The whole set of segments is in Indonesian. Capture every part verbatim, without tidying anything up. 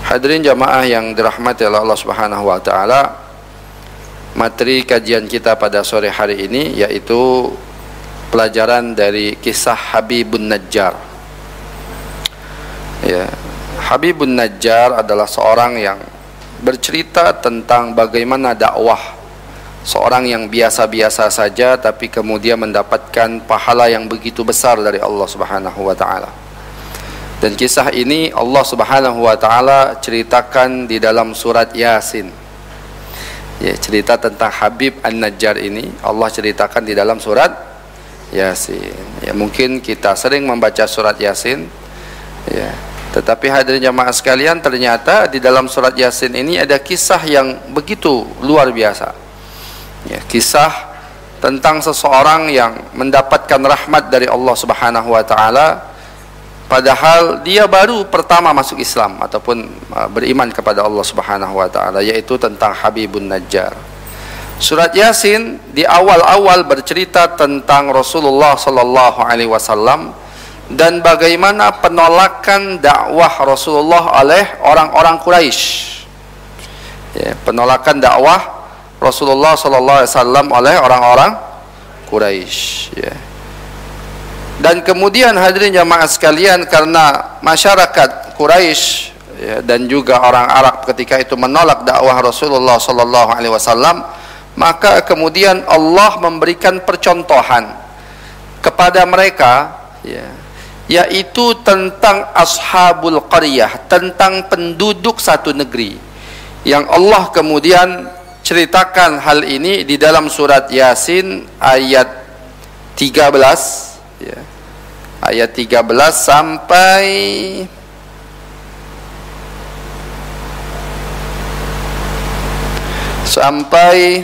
Hadirin jamaah yang dirahmati oleh Allah Subhanahu wa taala, materi kajian kita pada sore hari ini yaitu pelajaran dari kisah Habibun Najjar. Ya, Habibun Najjar adalah seorang yang bercerita tentang bagaimana dakwah seorang yang biasa-biasa saja tapi kemudian mendapatkan pahala yang begitu besar dari Allah Subhanahu wa taala. Dan kisah ini Allah Subhanahu wa taala ceritakan di dalam surat Yasin. Ya, cerita tentang Habib An-Najjar ini Allah ceritakan di dalam surat Yasin. Ya, mungkin kita sering membaca surat Yasin. Ya, tetapi hadirin jamaah sekalian, ternyata di dalam surat Yasin ini ada kisah yang begitu luar biasa. Ya, kisah tentang seseorang yang mendapatkan rahmat dari Allah Subhanahu wa taala padahal dia baru pertama masuk Islam ataupun uh, beriman kepada Allah Subhanahu wa taala, yaitu tentang Habibun Najjar. Surat Yasin di awal-awal bercerita tentang Rasulullah sallallahu alaihi wasallam dan bagaimana penolakan dakwah Rasulullah oleh orang-orang Quraisy. Ya, penolakan dakwah Rasulullah sallallahu alaihi wasallam oleh orang-orang Quraisy, ya. Dan kemudian hadirin jamaah sekalian, karena masyarakat Quraisy ya, dan juga orang Arab ketika itu menolak dakwah Rasulullah sallallahu alaihi wasallam, maka kemudian Allah memberikan percontohan kepada mereka, ya, yaitu tentang ashabul qaryah, tentang penduduk satu negeri, yang Allah kemudian ceritakan hal ini di dalam surat Yasin ayat tiga belas, ya, ayat tiga belas sampai sampai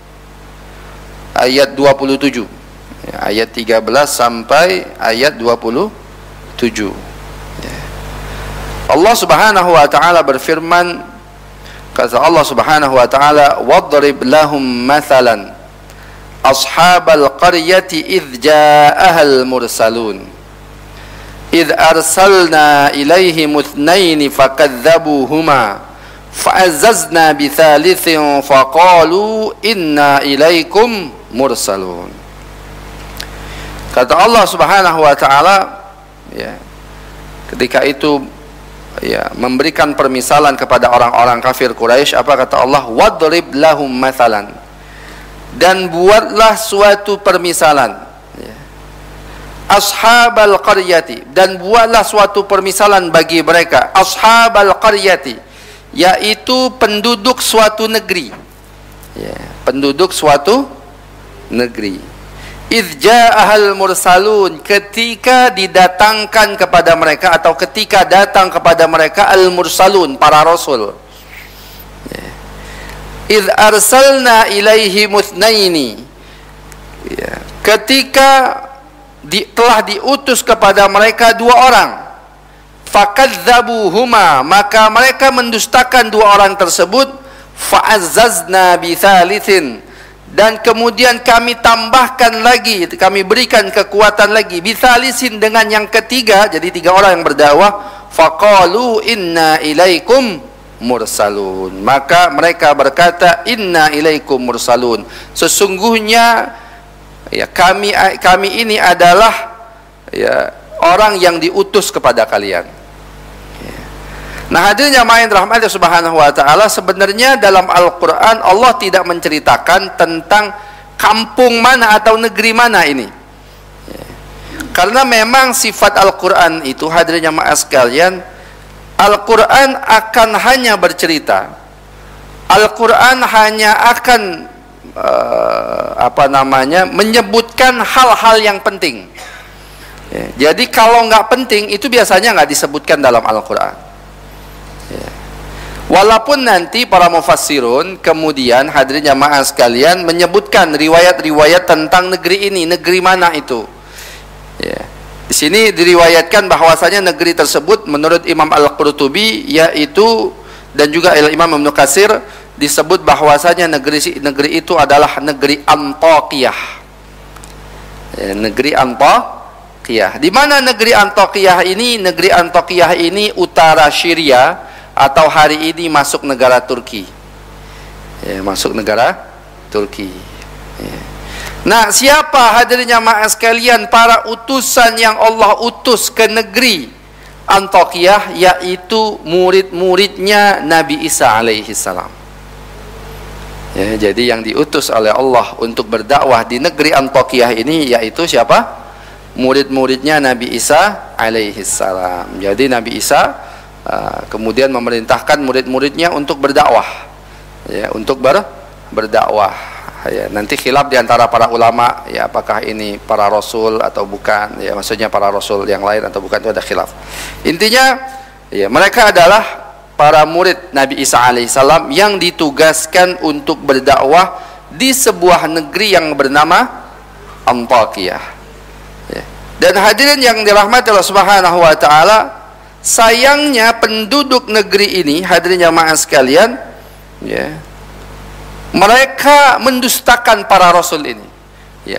ayat dua puluh tujuh, ya, ayat tiga belas sampai ayat dua puluh tujuh, ya. Allah Subhanahu wa taala berfirman, kata Allah Subhanahu wa taala, wadrib lahum mathalan ashabal qaryati idh ja'ahal mursalun idh arsalna ilaihim ithnaini fakadzabuhuma fa'azzazna bithalithin faqalu inna ilaikum mursalun. Kata Allah Subhanahu wa taala, ya, ketika itu ya memberikan permisalan kepada orang-orang kafir Quraisy, apa kata Allah? Wadrib lahum mathalan, dan buatlah suatu permisalan, ya, ashabal qaryati, dan buatlah suatu permisalan bagi mereka, ashabal qaryati, yaitu penduduk suatu negeri, ya, penduduk suatu negeri. Idh ja'ahal mursalun, ketika didatangkan kepada mereka atau ketika datang kepada mereka al mursalun, para rasul. Ya. Idh arsalna ilaihi muthnaini, ya, ketika di, telah diutus kepada mereka dua orang, fakadzabuhuma, maka mereka mendustakan dua orang tersebut, fa'azzazna bithalithin, dan kemudian kami tambahkan lagi, kami berikan kekuatan lagi, bithalisin, dengan yang ketiga, jadi tiga orang yang berdakwah, faqalu inna ilaikum mursalun, maka mereka berkata inna ilaikum mursalun, sesungguhnya ya kami kami ini adalah ya orang yang diutus kepada kalian. Ya. Nah, hadirin jamaah yang dirahmati Subhanahu wa taala, sebenarnya dalam Al-Qur'an Allah tidak menceritakan tentang kampung mana atau negeri mana ini. Ya. Karena memang sifat Al-Qur'an itu, hadirin jamaah sekalian, Al-Quran akan hanya bercerita, Al-Quran hanya akan uh, apa namanya menyebutkan hal-hal yang penting, ya. Jadi kalau nggak penting itu biasanya nggak disebutkan dalam Al-Quran, ya. Walaupun nanti para mufassirun kemudian, hadirin jamaah sekalian, menyebutkan riwayat-riwayat tentang negeri ini, negeri mana itu, ya. Di sini diriwayatkan bahwasanya negeri tersebut menurut Imam Al-Qurtubi, yaitu, dan juga Imam Ibnu Katsir, disebut bahwasanya negeri negeri itu adalah negeri Antakiyah. Ya, negeri Antakiyah. Di mana negeri Antakiyah ini? Negeri Antakiyah ini utara Syria, atau hari ini masuk negara Turki. Ya, masuk negara Turki. Ya. Nah, siapa hadirin jamaah sekalian para utusan yang Allah utus ke negeri Antakya, yaitu murid-muridnya Nabi Isa alaihi salam. Ya, jadi yang diutus oleh Allah untuk berdakwah di negeri Antakya ini yaitu siapa? Murid-muridnya Nabi Isa alaihi salam. Jadi Nabi Isa uh, kemudian memerintahkan murid-muridnya untuk berdakwah, ya, untuk ber berdakwah. Ya, nanti khilaf di antara para ulama, ya, apakah ini para rasul atau bukan? Ya, maksudnya para rasul yang lain atau bukan, itu ada khilaf. Intinya, ya, mereka adalah para murid Nabi Isa alaihissalam yang ditugaskan untuk berdakwah di sebuah negeri yang bernama Antakya. Ya. Dan hadirin yang dirahmati Allah Subhanahu wa taala, sayangnya penduduk negeri ini, hadirin jamaah sekalian, ya, mereka mendustakan para rasul ini. Ya.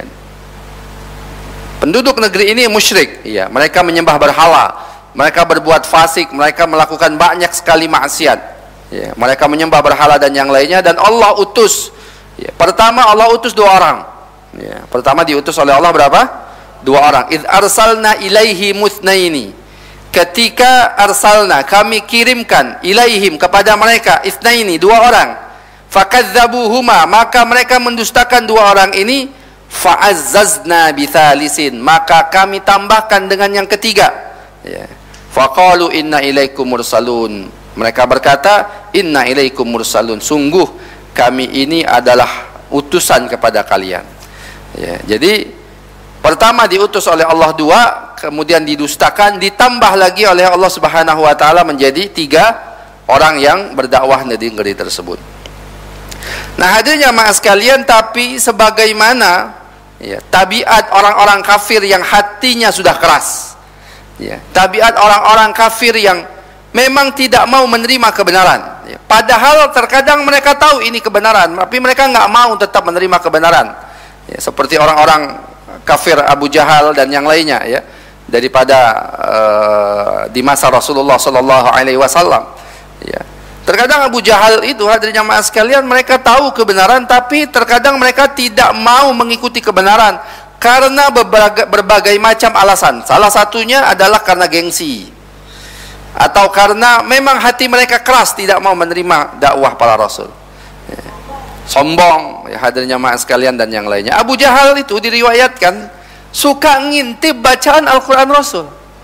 Penduduk negeri ini musyrik, ya, mereka menyembah berhala, mereka berbuat fasik, mereka melakukan banyak sekali maksiat. Ya, mereka menyembah berhala dan yang lainnya, dan Allah utus. Ya, pertama Allah utus dua orang. Ya, pertama diutus oleh Allah berapa? Dua orang. Idz arsalna ilaihi mutsnaini. Ketika arsalna, kami kirimkan ilaihim kepada mereka itsnaini, dua orang. Fakadzabuhuma, maka mereka mendustakan dua orang ini. Fa'azzazna bitsalisin, maka kami tambahkan dengan yang ketiga. Ya. Faqalu inna ilaikum mursalun. Mereka berkata, inna ilaikum mursalun, sungguh kami ini adalah utusan kepada kalian. Ya. Jadi pertama diutus oleh Allah dua, kemudian didustakan, ditambah lagi oleh Allah Subhanahu wa taala menjadi tiga orang yang berdakwah di negeri tersebut. Nah, hadirin jamaah sekalian, tapi sebagaimana, ya, tabiat orang-orang kafir yang hatinya sudah keras, ya, tabiat orang-orang kafir yang memang tidak mau menerima kebenaran, ya, padahal terkadang mereka tahu ini kebenaran, tapi mereka nggak mau tetap menerima kebenaran, ya, seperti orang-orang kafir Abu Jahal dan yang lainnya, ya, daripada uh, di masa Rasulullah Sallallahu Alaihi Wasallam. Ya. Terkadang Abu Jahal itu, hadirin jamaah sekalian, mereka tahu kebenaran, tapi terkadang mereka tidak mau mengikuti kebenaran karena berbagai, berbagai macam alasan. Salah satunya adalah karena gengsi, atau karena memang hati mereka keras, tidak mau menerima dakwah para Rasul. Ya. Sombong, ya, hadirin jamaah sekalian, dan yang lainnya. Abu Jahal itu diriwayatkan suka ngintip bacaan Al-Quran Rasul,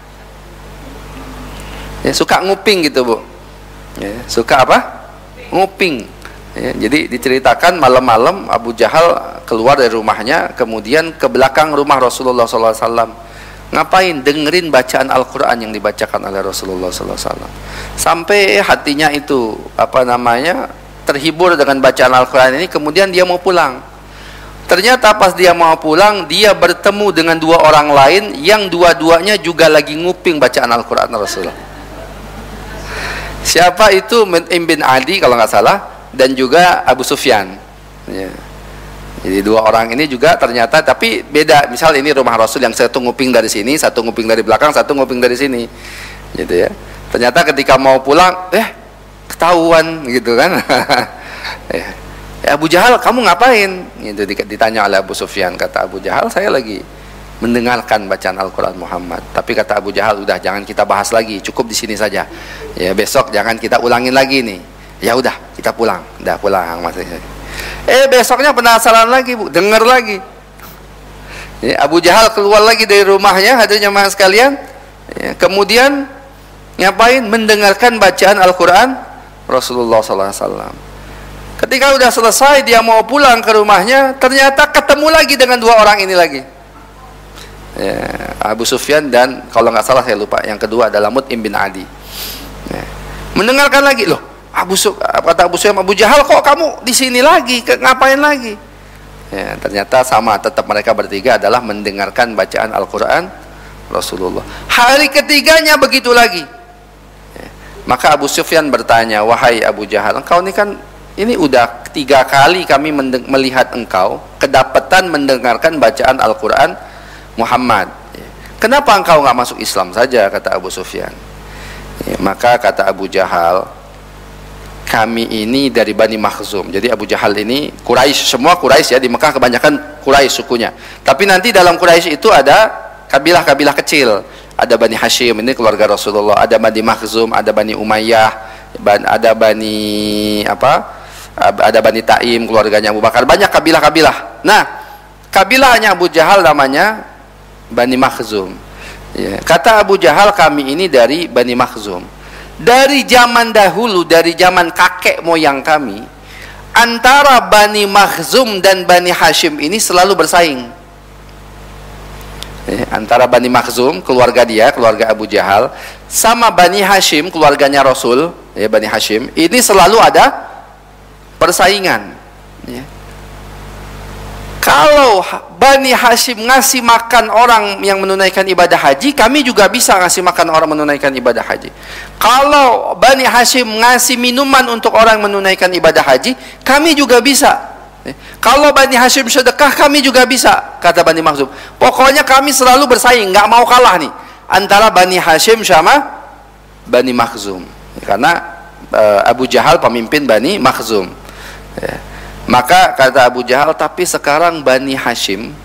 ya, suka nguping gitu, Bu, ya, suka apa? Nguping, ya. Jadi diceritakan malam-malam Abu Jahal keluar dari rumahnya, kemudian ke belakang rumah Rasulullah shallallahu alaihi wasallam. Ngapain? Dengerin bacaan Al-Quran yang dibacakan oleh Rasulullah shallallahu alaihi wasallam, sampai hatinya itu apa namanya terhibur dengan bacaan Al-Quran ini. Kemudian dia mau pulang. Ternyata pas dia mau pulang, dia bertemu dengan dua orang lain yang dua-duanya juga lagi nguping bacaan Al-Quran Rasulullah. Siapa itu? Mut'im bin Adi kalau nggak salah, dan juga Abu Sufyan, ya. Jadi dua orang ini juga ternyata, tapi beda. Misal ini rumah Rasul, yang satu nguping dari sini, satu nguping dari belakang, satu nguping dari sini, gitu ya. Ternyata ketika mau pulang, eh ketahuan gitu kan. Ya. Abu Jahal, kamu ngapain? Itu ditanya oleh Abu Sufyan. Kata Abu Jahal, saya lagi mendengarkan bacaan Al-Quran Muhammad. Tapi kata Abu Jahal, udah jangan kita bahas lagi, cukup di sini saja. Ya, besok jangan kita ulangin lagi nih. Ya udah, kita pulang. Udah pulang maksudnya. Eh besoknya penasaran lagi, Bu, dengar lagi. Ya, Abu Jahal keluar lagi dari rumahnya, hadirin jamaah sekalian. Ya, kemudian ngapain? Mendengarkan bacaan Al-Quran Rasulullah shallallahu alaihi wasallam. Ketika udah selesai, dia mau pulang ke rumahnya, ternyata ketemu lagi dengan dua orang ini lagi, ya, Abu Sufyan dan kalau nggak salah saya lupa, yang kedua adalah Mut'im bin Adi. Ya. Mendengarkan lagi, loh, Abu Suf, kata Abu Sufyan, Abu Jahal, kok kamu di sini lagi? Ngapain lagi? Ya, ternyata sama, tetap mereka bertiga adalah mendengarkan bacaan Al-Quran Rasulullah. Hari ketiganya begitu lagi. Ya. Maka Abu Sufyan bertanya, wahai Abu Jahal, engkau ini kan ini udah tiga kali kami melihat engkau kedapatan mendengarkan bacaan Al-Quran Muhammad. Kenapa engkau nggak masuk Islam saja? Kata Abu Sufyan. Ya, maka kata Abu Jahal, kami ini dari Bani Makhzum. Jadi Abu Jahal ini Quraisy, semua Quraisy ya, di Mekah kebanyakan Quraisy sukunya. Tapi nanti dalam Quraisy itu ada kabilah-kabilah kecil. Ada Bani Hashim, ini keluarga Rasulullah, ada Bani Makhzum, ada Bani Umayyah, ada Bani apa? Ada Bani Taim, keluarganya Abu Bakar. Banyak kabilah-kabilah. Nah, kabilahnya Abu Jahal namanya Bani Makhzum. Ya. Kata Abu Jahal, kami ini dari Bani Makhzum. Dari zaman dahulu, dari zaman kakek moyang kami, antara Bani Makhzum dan Bani Hashim ini selalu bersaing. Ya, antara Bani Makhzum, keluarga dia, keluarga Abu Jahal, sama Bani Hashim, keluarganya Rasul, ya, Bani Hashim, ini selalu ada persaingan. Ya. Kalau Bani Hashim ngasih makan orang yang menunaikan ibadah haji, kami juga bisa ngasih makan orang menunaikan ibadah haji. Kalau Bani Hashim ngasih minuman untuk orang menunaikan ibadah haji, kami juga bisa. Kalau Bani Hashim sedekah, kami juga bisa, kata Bani Makhzum. Pokoknya kami selalu bersaing, nggak mau kalah nih antara Bani Hashim sama Bani Makhzum. Karena uh, Abu Jahal pemimpin Bani Makhzum. Ya. Maka kata Abu Jahal, tapi sekarang Bani Hashim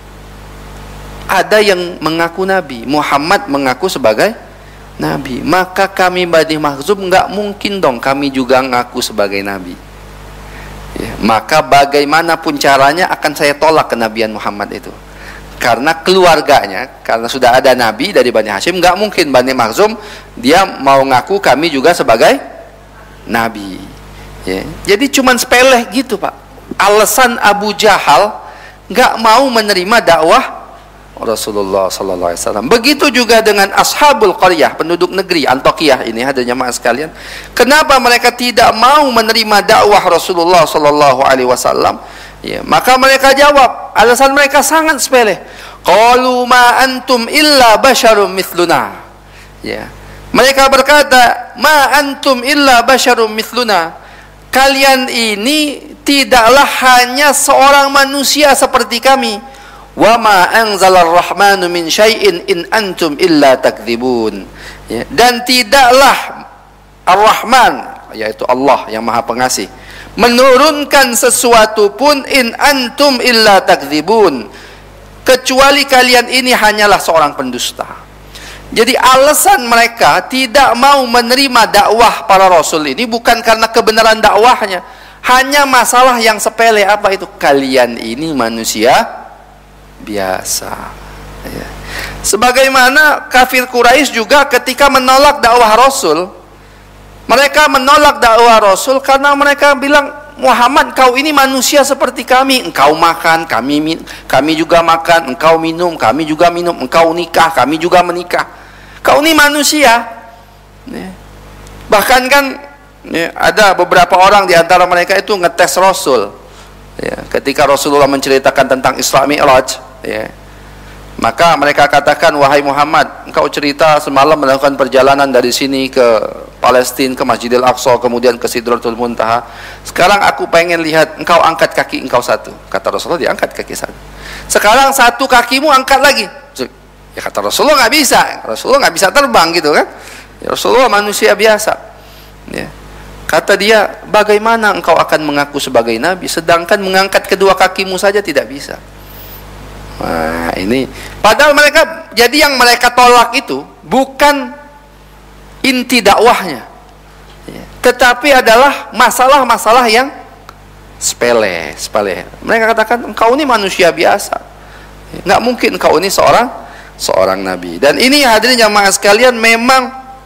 ada yang mengaku Nabi, Muhammad mengaku sebagai Nabi, maka kami Bani Makhzum nggak mungkin dong kami juga ngaku sebagai Nabi. Ya, maka bagaimanapun caranya akan saya tolak kenabian Muhammad itu, karena keluarganya, karena sudah ada Nabi dari Bani Hashim, nggak mungkin Bani Makhzum dia mau ngaku kami juga sebagai Nabi. Ya, jadi cuman sepele gitu Pak. Alasan Abu Jahal nggak mau menerima dakwah Rasulullah Sallallahu Alaihi Wasallam. Begitu juga dengan ashabul qaryah, penduduk negeri Antiokhia ini, hadirnya jamaah sekalian. Kenapa mereka tidak mau menerima dakwah Rasulullah Sallallahu Alaihi Wasallam? Ya, maka mereka jawab, alasan mereka sangat sepele. Qalu ma antum illa basyarum mithluna. Ya, mereka berkata, ma antum illa basyarum mithluna. Kalian ini tidaklah hanya seorang manusia seperti kami. Wa ma anzalar rahmanu min syai'in in antum illa takdzibun. Ya, dan tidaklah Ar-Rahman, yaitu Allah yang Maha Pengasih, menurunkan sesuatu pun in antum illa takdzibun, kecuali kalian ini hanyalah seorang pendusta. Jadi alasan mereka tidak mau menerima dakwah para rasul ini bukan karena kebenaran dakwahnya, hanya masalah yang sepele. Apa itu? Kalian ini manusia biasa. Ya. Sebagaimana kafir Quraisy juga ketika menolak dakwah Rasul, mereka menolak dakwah Rasul karena mereka bilang, Muhammad, kau ini manusia seperti kami. Engkau makan, kami min kami juga makan. Engkau minum, kami juga minum. Engkau nikah, kami juga menikah. Kau ini manusia. Ya. Bahkan kan ya, ada beberapa orang di antara mereka itu ngetes Rasul. Ya, ketika Rasulullah menceritakan tentang Isra Mi'raj, ya, maka mereka katakan, wahai Muhammad, engkau cerita semalam melakukan perjalanan dari sini ke Palestina, ke Masjidil Aqsa, kemudian ke Sidratul Muntaha. Sekarang aku pengen lihat engkau angkat kaki engkau satu. Kata Rasulullah, diangkat kaki satu. Sekarang satu kakimu angkat lagi. Ya, kata Rasulullah, nggak bisa. Rasulullah nggak bisa terbang gitu kan. Ya, Rasulullah manusia biasa. Ya. Kata dia, bagaimana engkau akan mengaku sebagai Nabi sedangkan mengangkat kedua kakimu saja tidak bisa? Nah, ini padahal mereka, jadi yang mereka tolak itu bukan inti dakwahnya, ya, tetapi adalah masalah-masalah yang sepele, sepele. Mereka katakan, engkau ini manusia biasa, nggak mungkin engkau ini seorang seorang nabi. Dan ini hadirin jamaah sekalian, memang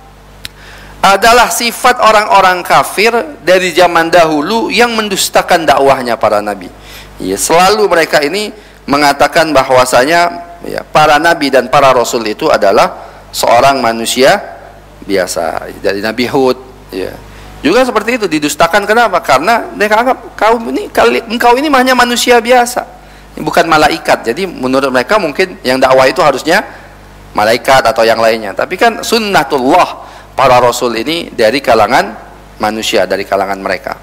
adalah sifat orang-orang kafir dari zaman dahulu yang mendustakan dakwahnya para nabi. Ya, selalu mereka ini mengatakan bahwasanya ya, para nabi dan para rasul itu adalah seorang manusia biasa. Dari Nabi Hud, ya, juga seperti itu, didustakan. Kenapa? Karena mereka anggap kau ini, kali, engkau ini hanya manusia biasa, bukan malaikat. Jadi menurut mereka mungkin yang dakwah itu harusnya malaikat atau yang lainnya. Tapi kan sunnatullah, para rasul ini dari kalangan manusia, dari kalangan mereka.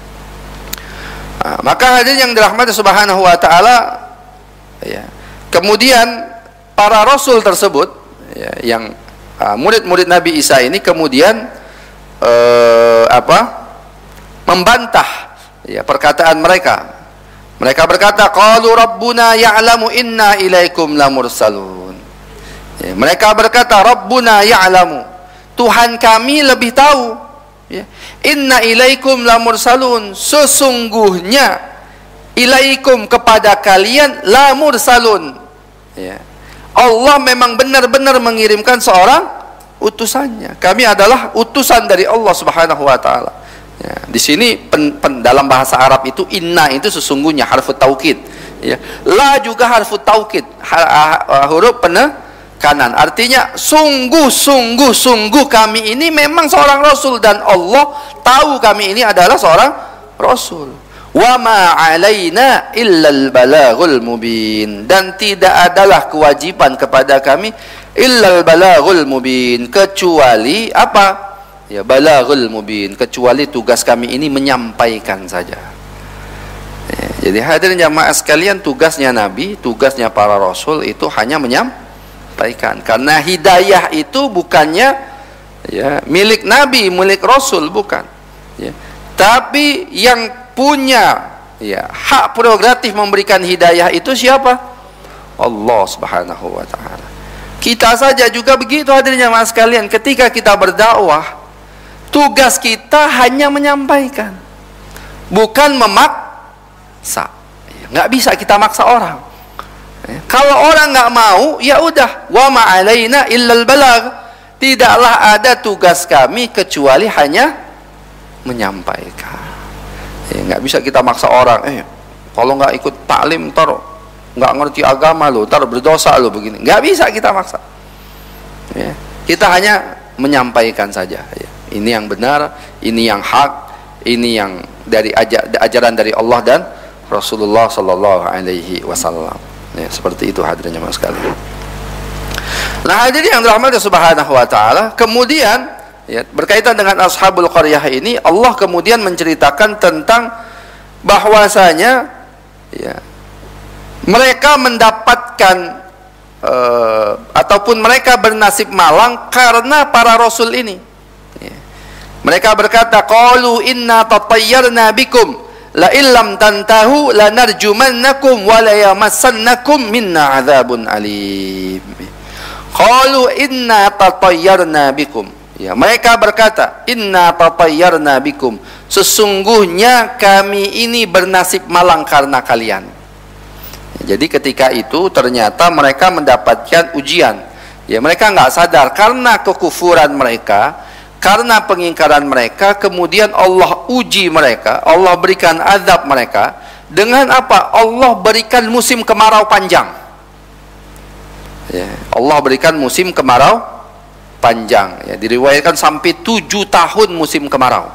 Nah, maka hadirin yang dirahmati Subhanahu wa taala, ya, kemudian para rasul tersebut, ya, yang murid-murid uh, Nabi Isa ini kemudian uh, apa membantah ya perkataan mereka. Mereka berkata, qalu rabbuna ya'lamu inna ilaikum lamursalun. Ya, mereka berkata, rabbuna ya'lamu, Tuhan kami lebih tahu. Ya. Inna ilaikum lamursalun, sesungguhnya ilaikum kepada kalian lamursalun. Ya. Allah memang benar-benar mengirimkan seorang utusannya. Kami adalah utusan dari Allah Subhanahu wa taala. Ya, di sini pen, pen, dalam bahasa Arab itu inna itu sesungguhnya harfu taukid. Ya. La juga harfu taukid, huruf penekanan. Artinya sungguh sungguh sungguh kami ini memang seorang rasul dan Allah tahu kami ini adalah seorang rasul. Wa ma 'alaina illal balaghul mubin, dan tidak adalah kewajiban kepada kami illal balaghul mubin, kecuali apa? Ya, balaghul mubin, kecuali tugas kami ini menyampaikan saja. Ya, jadi hadirin jamaah sekalian, tugasnya Nabi, tugasnya para Rasul itu hanya menyampaikan. Karena hidayah itu bukannya ya milik Nabi, milik Rasul, bukan. Ya, tapi yang punya ya hak prerogatif memberikan hidayah itu siapa? Allah Subhanahu wa taala. Kita saja juga begitu hadirin jamaah sekalian, ketika kita berdakwah, tugas kita hanya menyampaikan, bukan memaksa. Nggak bisa kita maksa orang. Kalau orang nggak mau, ya udah, wa ma 'alaina illal balagh. Tidaklah ada tugas kami kecuali hanya menyampaikan. Ya, nggak bisa kita maksa orang. Eh, kalau nggak ikut taklim, tar nggak ngerti agama lo, tar berdosa lo begini. Nggak bisa kita maksa. Ya, kita hanya menyampaikan saja. Ya. Ini yang benar, ini yang hak, ini yang dari ajaran dari Allah dan Rasulullah Sallallahu Alaihi Wasallam. Ya, seperti itu hadirin jemaah sekalian. Nah hadirin yang dirahmati Subhanahu Wa Taala, kemudian ya, berkaitan dengan ashabul qaryah ini, Allah kemudian menceritakan tentang bahwasanya ya, mereka mendapatkan uh, ataupun mereka bernasib malang karena para Rasul ini. Mereka berkata, qalu inna tatayyarna bikum la illam tantahu lanarjumannakum wa la yamassannakum minna adzabun alim. Qalu inna tatayyarna bikum. Ya, mereka berkata, inna tatayyarna bikum, sesungguhnya kami ini bernasib malang karena kalian. Ya, jadi ketika itu ternyata mereka mendapatkan ujian. Ya, mereka nggak sadar karena kekufuran mereka, karena pengingkaran mereka, kemudian Allah uji mereka, Allah berikan azab mereka dengan apa? Allah berikan musim kemarau panjang. Ya, Allah berikan musim kemarau panjang. Ya, diriwayatkan sampai tujuh tahun musim kemarau.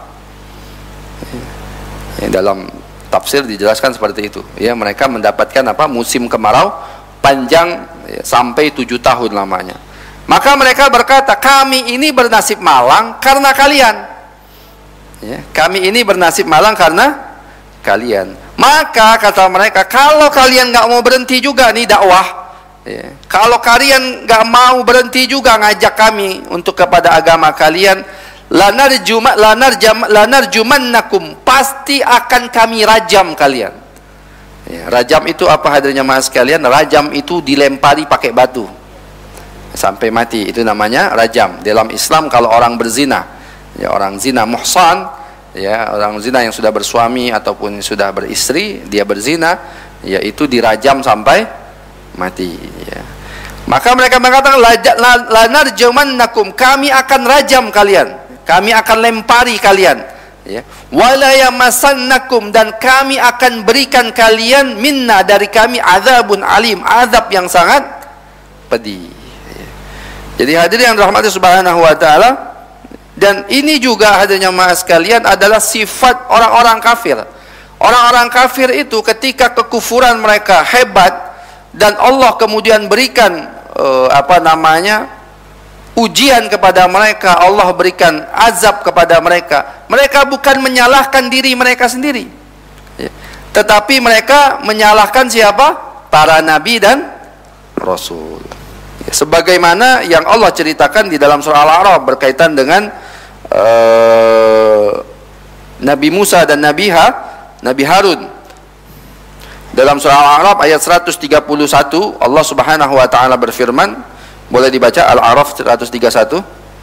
Ya, dalam tafsir dijelaskan seperti itu. Ya, mereka mendapatkan apa? Musim kemarau panjang ya, sampai tujuh tahun lamanya. Maka mereka berkata, kami ini bernasib malang karena kalian. Ya, kami ini bernasib malang karena kalian. Maka kata mereka, kalau kalian nggak mau berhenti juga nih dakwah, ya, kalau kalian nggak mau berhenti juga ngajak kami untuk kepada agama kalian, lanar juma lanar jam lanar jumannakum, pasti akan kami rajam kalian. Ya, rajam itu apa hadirnya mas sekalian? Rajam itu dilempari pakai batu sampai mati, itu namanya rajam. Dalam Islam kalau orang berzina, ya orang zina muhsan, ya orang zina yang sudah bersuami ataupun sudah beristri, dia berzina, yaitu dirajam sampai mati. Ya. Maka mereka mengatakan, lanarjumannakum, kami akan rajam kalian, kami akan lempari kalian. Ya. Wala yamassannakum, dan kami akan berikan kalian minna, dari kami, azabun alim, azab yang sangat pedih. Jadi hadirin yang dirahmati Subhanahu wa taala, dan ini juga hadirnya mas sekalian adalah sifat orang-orang kafir. Orang-orang kafir itu ketika kekufuran mereka hebat dan Allah kemudian berikan uh, apa namanya ujian kepada mereka, Allah berikan azab kepada mereka, mereka bukan menyalahkan diri mereka sendiri, ya, tetapi mereka menyalahkan siapa? Para nabi dan rasul. Sebagaimana yang Allah ceritakan di dalam surah Al-A'raf berkaitan dengan uh, Nabi Musa dan Nabi Ha, Nabi Harun. Dalam surah Al-A'raf ayat seratus tiga puluh satu Allah Subhanahu wa taala berfirman, boleh dibaca Al-A'raf seratus tiga puluh satu.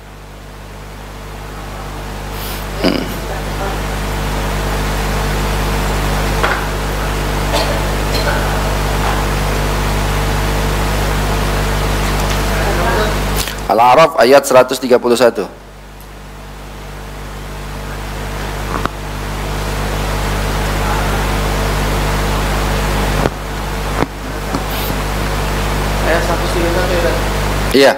Hmm. Al-A'raf ayat seratus tiga puluh satu. Ayat seratus tiga puluh satu. Iya.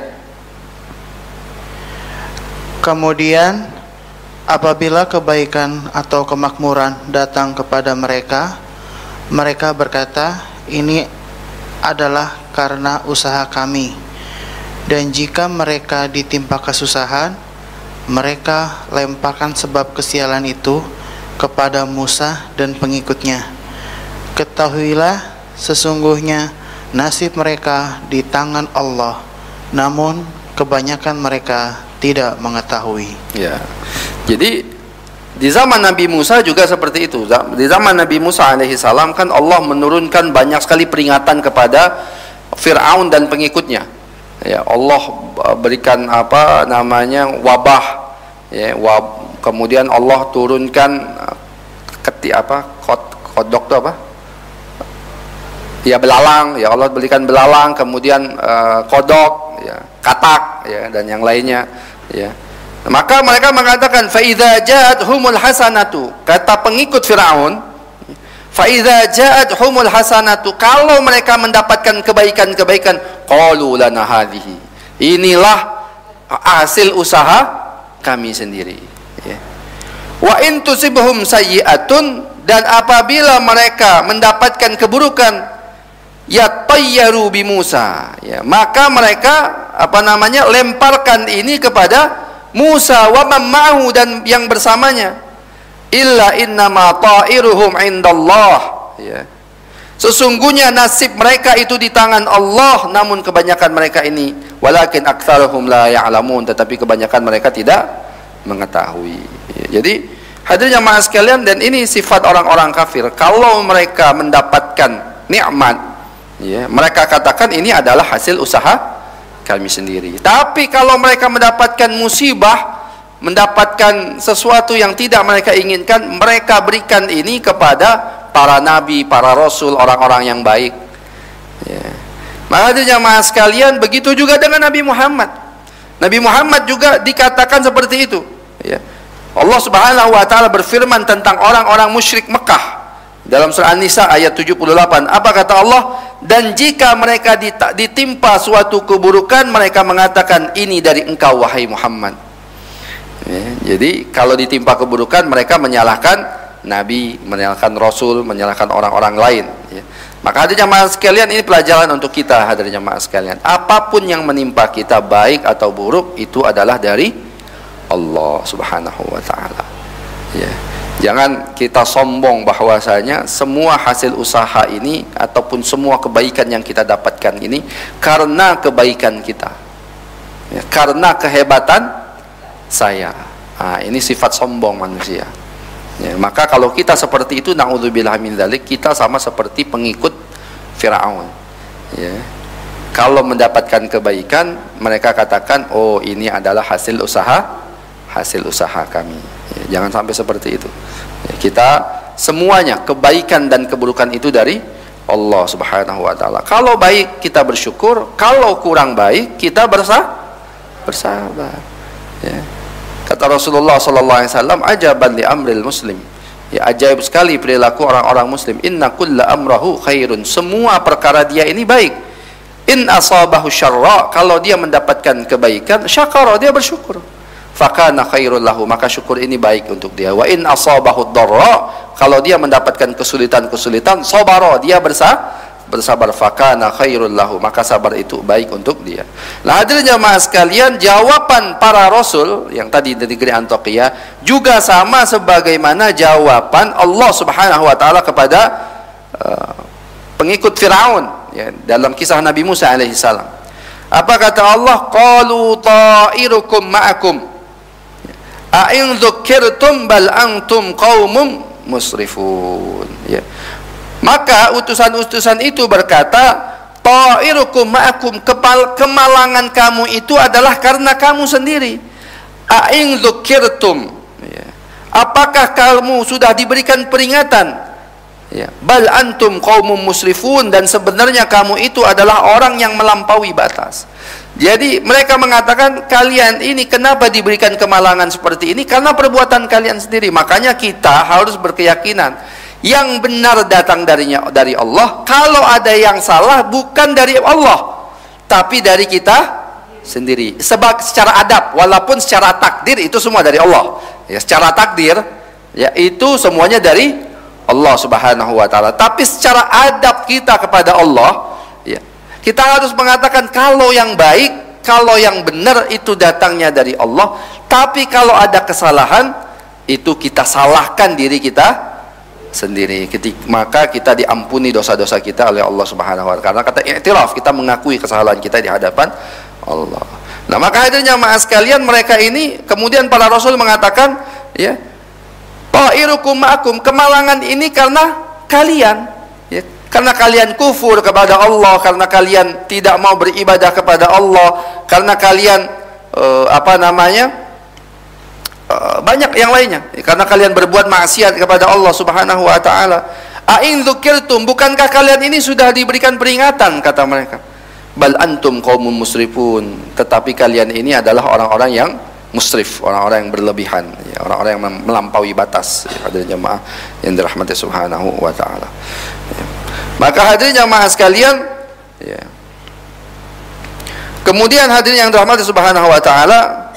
Kemudian apabila kebaikan atau kemakmuran datang kepada mereka, mereka berkata, ini adalah karena usaha kami. Dan jika mereka ditimpa kesusahan, mereka lemparkan sebab kesialan itu kepada Musa dan pengikutnya. Ketahuilah, sesungguhnya nasib mereka di tangan Allah, namun kebanyakan mereka tidak mengetahui. Ya. Jadi di zaman Nabi Musa juga seperti itu. Di zaman Nabi Musa alaihi salam kan Allah menurunkan banyak sekali peringatan kepada Fir'aun dan pengikutnya. Ya, Allah berikan apa namanya wabah, ya, wab, kemudian Allah turunkan keti apa kod, kodok itu apa? Ya belalang, ya Allah berikan belalang, kemudian uh, kodok, ya, katak, ya, dan yang lainnya, ya. Maka mereka mengatakan fa idza ja'at humul hasanatu, kata pengikut Firaun, fa idza ja'at humul hasanatu, kalau mereka mendapatkan kebaikan-kebaikan, qalu lana hadhihi, inilah hasil usaha kami sendiri, ya. Wa in tusibhum sayyi'atun, dan apabila mereka mendapatkan keburukan, yatayyaru bi Musa, ya, maka mereka apa namanya lemparkan ini kepada Musa wa man ma'ahu, dan yang bersamanya. Illa innama ta'iruhum indallah, ya. Sesungguhnya nasib mereka itu di tangan Allah, namun kebanyakan mereka ini walakin aktsaruhum la ya'lamun, tetapi kebanyakan mereka tidak mengetahui, ya. Jadi hadirin jamaah sekalian, dan ini sifat orang-orang kafir. Kalau mereka mendapatkan nikmat, ya, mereka katakan ini adalah hasil usaha kami sendiri. Tapi kalau mereka mendapatkan musibah, mendapatkan sesuatu yang tidak mereka inginkan, mereka berikan ini kepada para nabi, para rasul, orang-orang yang baik, ya. Maka jemaah sekalian, begitu juga dengan Nabi Muhammad. Nabi Muhammad juga dikatakan seperti itu, ya. Allah Subhanahu wa taala berfirman tentang orang-orang musyrik Mekah dalam surah An-Nisa ayat tujuh puluh delapan. Apa kata Allah? Dan jika mereka ditimpa suatu keburukan, mereka mengatakan ini dari engkau wahai Muhammad, ya. Jadi kalau ditimpa keburukan, mereka menyalahkan Nabi, menyalahkan Rasul, menyalahkan orang-orang lain, ya. Maka hadirin jamaah sekalian, ini pelajaran untuk kita hadirin jamaah sekalian. Apapun yang menimpa kita, baik atau buruk, itu adalah dari Allah Subhanahu wa taala, ya. Jangan kita sombong bahwasanya semua hasil usaha ini ataupun semua kebaikan yang kita dapatkan ini karena kebaikan kita, ya, karena kehebatan saya. Nah, ini sifat sombong manusia, ya. Maka kalau kita seperti itu, naudzubillah min dzalik, kita sama seperti pengikut Firaun, ya. Kalau mendapatkan kebaikan, mereka katakan, oh ini adalah hasil usaha hasil usaha kami, ya. Jangan sampai seperti itu, ya. Kita semuanya kebaikan dan keburukan itu dari Allah Subhanahu wa taala. Kalau baik kita bersyukur, kalau kurang baik kita bersah bersabar, ya. Kata Rasulullah sallallahu alaihi wasallam, ajaban li amril muslim, ya, ajaib sekali perilaku orang-orang muslim. Inna kulla amrahu khairun, semua perkara dia ini baik. In asabahu syarra, kalau dia mendapatkan kebaikan, syakara, dia bersyukur, fakana khairul lahu, maka syukur ini baik untuk dia. Wa in asabahu dharra, kalau dia mendapatkan kesulitan-kesulitan, sabara, dia bersah bersabar, fakana khairul lahu, maka sabar itu baik untuk dia. Nah hadirin jamaah sekalian, jawaban para rasul yang tadi dari negeri Antioquia juga sama sebagaimana jawaban Allah Subhanahu wa taala kepada uh, pengikut Firaun, ya, dalam kisah Nabi Musa alaihi salam. Apa kata Allah? Qalu ta'irukum ma'akum, A'in dzukirtum bal antum qaumum musrifun. Ya. Maka utusan-utusan itu berkata, ta'irukum ma'akum, kemalangan kamu itu adalah karena kamu sendiri. A'in dzukirtum, ya. Apakah kamu sudah diberikan peringatan? Ya. Bal antum qaumum musrifun, dan sebenarnya kamu itu adalah orang yang melampaui batas. Jadi mereka mengatakan, kalian ini kenapa diberikan kemalangan seperti ini? Karena perbuatan kalian sendiri. Makanya kita harus berkeyakinan yang benar datang darinya dari Allah. Kalau ada yang salah bukan dari Allah, tapi dari kita sendiri. Sebab secara adab, walaupun secara takdir itu semua dari Allah. Ya, secara takdir ya itu semuanya dari Allah Subhanahu wa taala. Tapi secara adab kita kepada Allah, ya, kita harus mengatakan kalau yang baik, kalau yang benar itu datangnya dari Allah. Tapi kalau ada kesalahan, itu kita salahkan diri kita sendiri. Ketika, maka kita diampuni dosa-dosa kita oleh Allah Subhanahu wa taala. Karena kata i'tiraf, kita mengakui kesalahan kita di hadapan Allah. Nah, maka hadirnya jamaah sekalian, mereka ini kemudian para rasul mengatakan, ya, ta'irukum ma'akum, kemalangan ini karena kalian, ya, karena kalian kufur kepada Allah, karena kalian tidak mau beribadah kepada Allah, karena kalian uh, apa namanya uh, banyak yang lainnya, karena kalian berbuat maksiat kepada Allah Subhanahu wa taala. A'in dzukirtum, bukankah kalian ini sudah diberikan peringatan, kata mereka. Bal antum qaumun musrifun, tetapi kalian ini adalah orang-orang yang musrif, orang-orang yang berlebihan, ya, orang-orang yang melampaui batas, ya, hadirin jamaah yang dirahmati Subhanahu wa taala. Ya. Maka hadirin jamaah sekalian, ya. Kemudian hadirin yang dirahmati Subhanahu wa taala,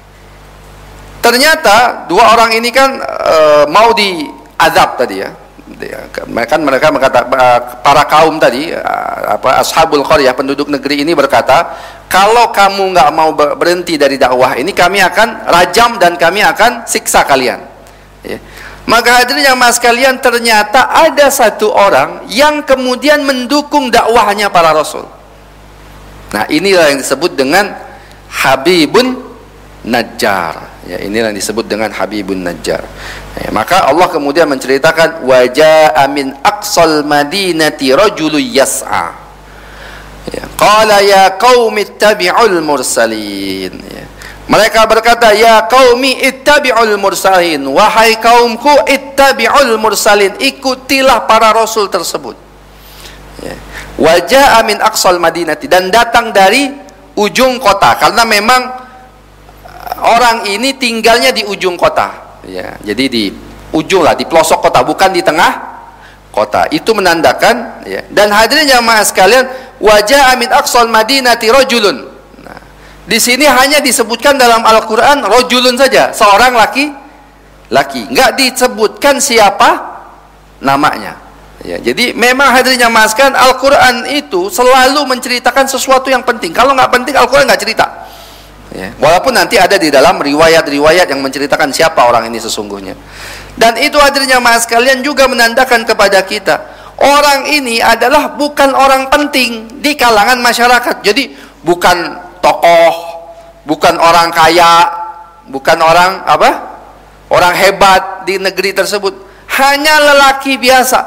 ternyata dua orang ini kan e, mau diazab tadi, ya. Kan mereka berkata, para kaum tadi, apa ashabul qaryah, penduduk negeri ini berkata, kalau kamu nggak mau berhenti dari dakwah ini, kami akan rajam dan kami akan siksa kalian. Ya. Maka hadirin yang mas kalian, ternyata ada satu orang yang kemudian mendukung dakwahnya para rasul. Nah, inilah yang disebut dengan Habibun Najjar. Ya, inilah yang disebut dengan Habibun Najjar. Ya, maka Allah kemudian menceritakan, waja'a min aqsal madinati rajulun yas'a. Ya, qala ya qaumi ittabi'ul mursalin. Ya. Mereka berkata, ya qaumi ittabi'ul mursalin, wahai kaumku ittabi'ul mursalin, ikutilah para rasul tersebut. Ya. Waja'a min aqsal madinati, dan datang dari ujung kota, karena memang orang ini tinggalnya di ujung kota. Ya, jadi di ujung lah, di pelosok kota, bukan di tengah kota. Itu menandakan, ya. Dan hadirin jamaah sekalian, wajah min aqsal madinati rajulun. Nah, di sini hanya disebutkan dalam Al-Qur'an rajulun saja, seorang laki laki, nggak disebutkan siapa namanya. Ya, jadi memang hadirin jamaah sekalian, Al-Qur'an itu selalu menceritakan sesuatu yang penting. Kalau nggak penting, Al-Qur'an nggak cerita. Ya, walaupun nanti ada di dalam riwayat-riwayat yang menceritakan siapa orang ini sesungguhnya. Dan itu hadirin jamaah sekalian juga menandakan kepada kita, orang ini adalah bukan orang penting di kalangan masyarakat. Jadi bukan tokoh, bukan orang kaya, bukan orang apa? Orang hebat di negeri tersebut. Hanya lelaki biasa.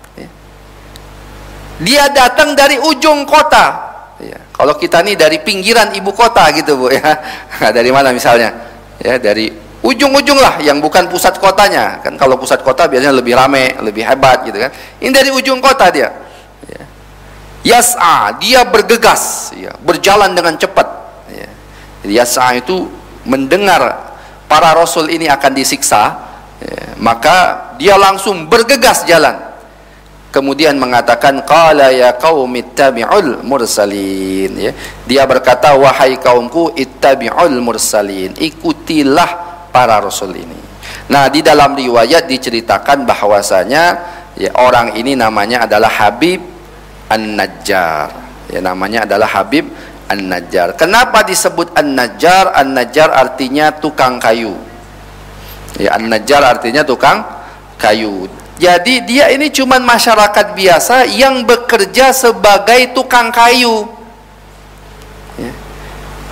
Dia datang dari ujung kota. Ya, kalau kita nih dari pinggiran ibu kota gitu, Bu, ya. Nah, dari mana misalnya? Ya, dari ujung-ujung lah, yang bukan pusat kotanya. Kan kalau pusat kota biasanya lebih rame, lebih hebat gitu kan. Ini dari ujung kota dia. Ya. Yas'a, dia bergegas, ya, berjalan dengan cepat. Ya. Yas'a itu mendengar para rasul ini akan disiksa, ya, maka dia langsung bergegas jalan. Kemudian mengatakan, qala ya qaumi ittabi'ul mursalin. Ya. Dia berkata, wahai kaumku ittabi'ul mursalin, ikutilah para rasul ini. Nah, di dalam riwayat diceritakan bahwasanya, ya, orang ini namanya adalah Habib An-Najjar. Ya, namanya adalah Habib An-Najjar. Kenapa disebut An-Najjar? An-Najjar artinya tukang kayu. Ya, An-Najjar artinya tukang kayu. Jadi dia ini cuman masyarakat biasa yang bekerja sebagai tukang kayu. Ya.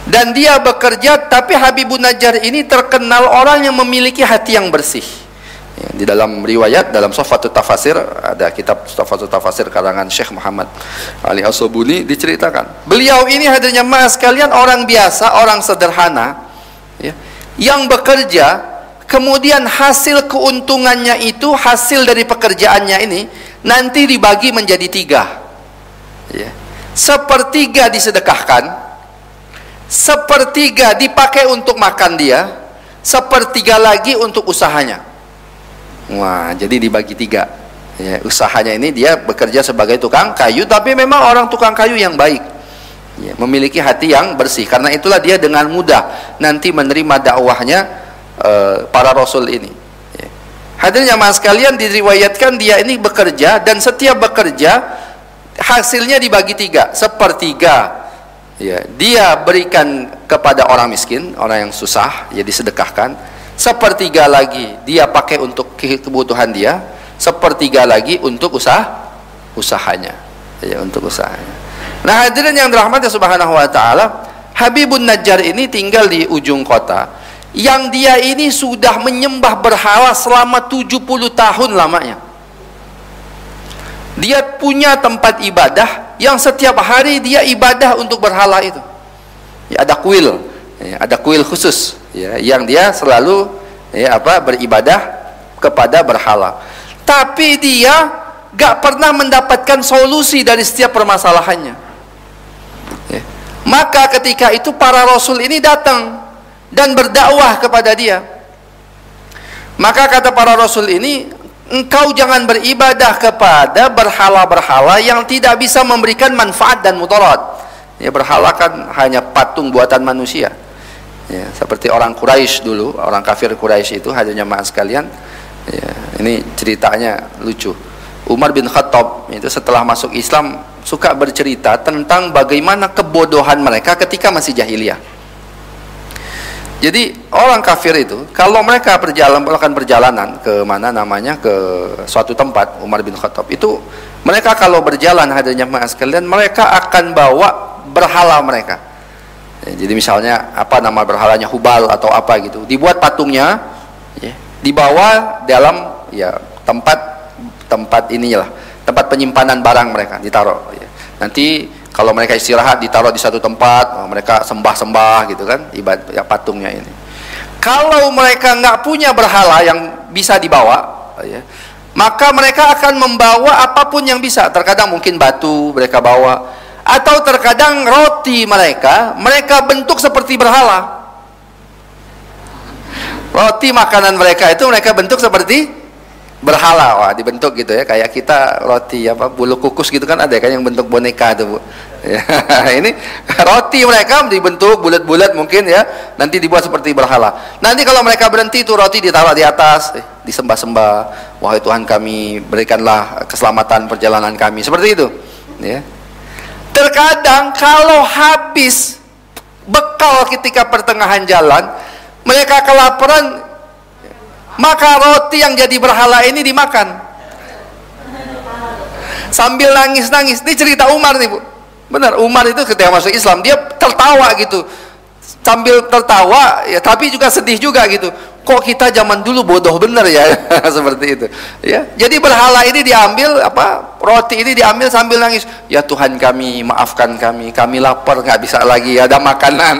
Dan dia bekerja, tapi Habibun Najjar ini terkenal orang yang memiliki hati yang bersih. Ya, di dalam riwayat, dalam Sofatut Tafasir, ada kitab Sofatut Tafasir karangan Syekh Muhammad Ali As-Sobuni, diceritakan beliau ini, hadirnya mas kalian, orang biasa, orang sederhana, ya, yang bekerja, kemudian hasil keuntungannya itu, hasil dari pekerjaannya ini nanti dibagi menjadi tiga, ya. Sepertiga disedekahkan, sepertiga dipakai untuk makan dia, sepertiga lagi untuk usahanya. Wah, jadi dibagi tiga, ya. Usahanya ini dia bekerja sebagai tukang kayu, tapi memang orang tukang kayu yang baik, ya, memiliki hati yang bersih. Karena itulah dia dengan mudah nanti menerima dakwahnya uh, para rasul ini, ya. Hadirin jamaah sekalian, diriwayatkan dia ini bekerja, dan setiap bekerja hasilnya dibagi tiga. Sepertiga, ya, dia berikan kepada orang miskin, orang yang susah, ya, disedekahkan. Sepertiga lagi dia pakai untuk kebutuhan dia, sepertiga lagi untuk usaha usahanya, ya, untuk usahanya. Nah, hadirin yang dirahmati Subhanahu wa taala, Habibun Najjar ini tinggal di ujung kota, yang dia ini sudah menyembah berhala selama tujuh puluh tahun lamanya. Dia punya tempat ibadah yang setiap hari dia ibadah untuk berhala itu. Ya, ada kuil, ya, ada kuil khusus, ya, yang dia selalu, ya, apa, beribadah kepada berhala. Tapi dia gak pernah mendapatkan solusi dari setiap permasalahannya. Ya. Maka ketika itu para rasul ini datang dan berdakwah kepada dia. Maka kata para rasul ini, engkau jangan beribadah kepada berhala-berhala yang tidak bisa memberikan manfaat dan mudarat. Ya, berhala kan hanya patung buatan manusia. Ya, seperti orang Quraisy dulu, orang kafir Quraisy itu, hadirnya jamaah sekalian. Ya, ini ceritanya lucu. Umar bin Khattab itu setelah masuk Islam suka bercerita tentang bagaimana kebodohan mereka ketika masih jahiliyah. Jadi orang kafir itu kalau mereka berjalan melakukan perjalanan ke mana namanya, ke suatu tempat, Umar bin Khattab itu, mereka kalau berjalan, hadirnya jamaah sekalian, mereka akan bawa berhala mereka. Ya, jadi misalnya apa nama berhalanya, Hubal atau apa gitu, dibuat patungnya, ya, dibawa dalam, ya, tempat tempat inilah, tempat penyimpanan barang mereka ditaruh, ya. Nanti kalau mereka istirahat ditaruh di satu tempat, oh, mereka sembah-sembah gitu kan, ibadah, ya, patungnya ini. Kalau mereka nggak punya berhala yang bisa dibawa, ya, maka mereka akan membawa apapun yang bisa. Terkadang mungkin batu mereka bawa, atau terkadang roti mereka, mereka bentuk seperti berhala. Roti makanan mereka itu mereka bentuk seperti berhala, wah, dibentuk gitu, ya, kayak kita roti apa, bulu kukus gitu kan, ada kan yang bentuk boneka tuh, Bu. Ya, ini roti mereka dibentuk bulat-bulat mungkin, ya, nanti dibuat seperti berhala. Nanti kalau mereka berhenti tuh roti ditaruh di atas, eh, disembah-sembah, wahai Tuhan kami, berikanlah keselamatan perjalanan kami, seperti itu, ya. Terkadang kalau habis bekal ketika pertengahan jalan, mereka kelaparan, maka roti yang jadi berhala ini dimakan sambil nangis-nangis. Ini cerita Umar nih, Bu. Benar, Umar itu ketika masuk Islam dia tertawa gitu, sambil tertawa, ya, tapi juga sedih juga gitu. Kok kita zaman dulu bodoh bener ya. Seperti itu, ya. Jadi berhala ini diambil, apa, roti ini diambil sambil nangis, ya Tuhan kami, maafkan kami, kami lapar, nggak bisa lagi ada makanan.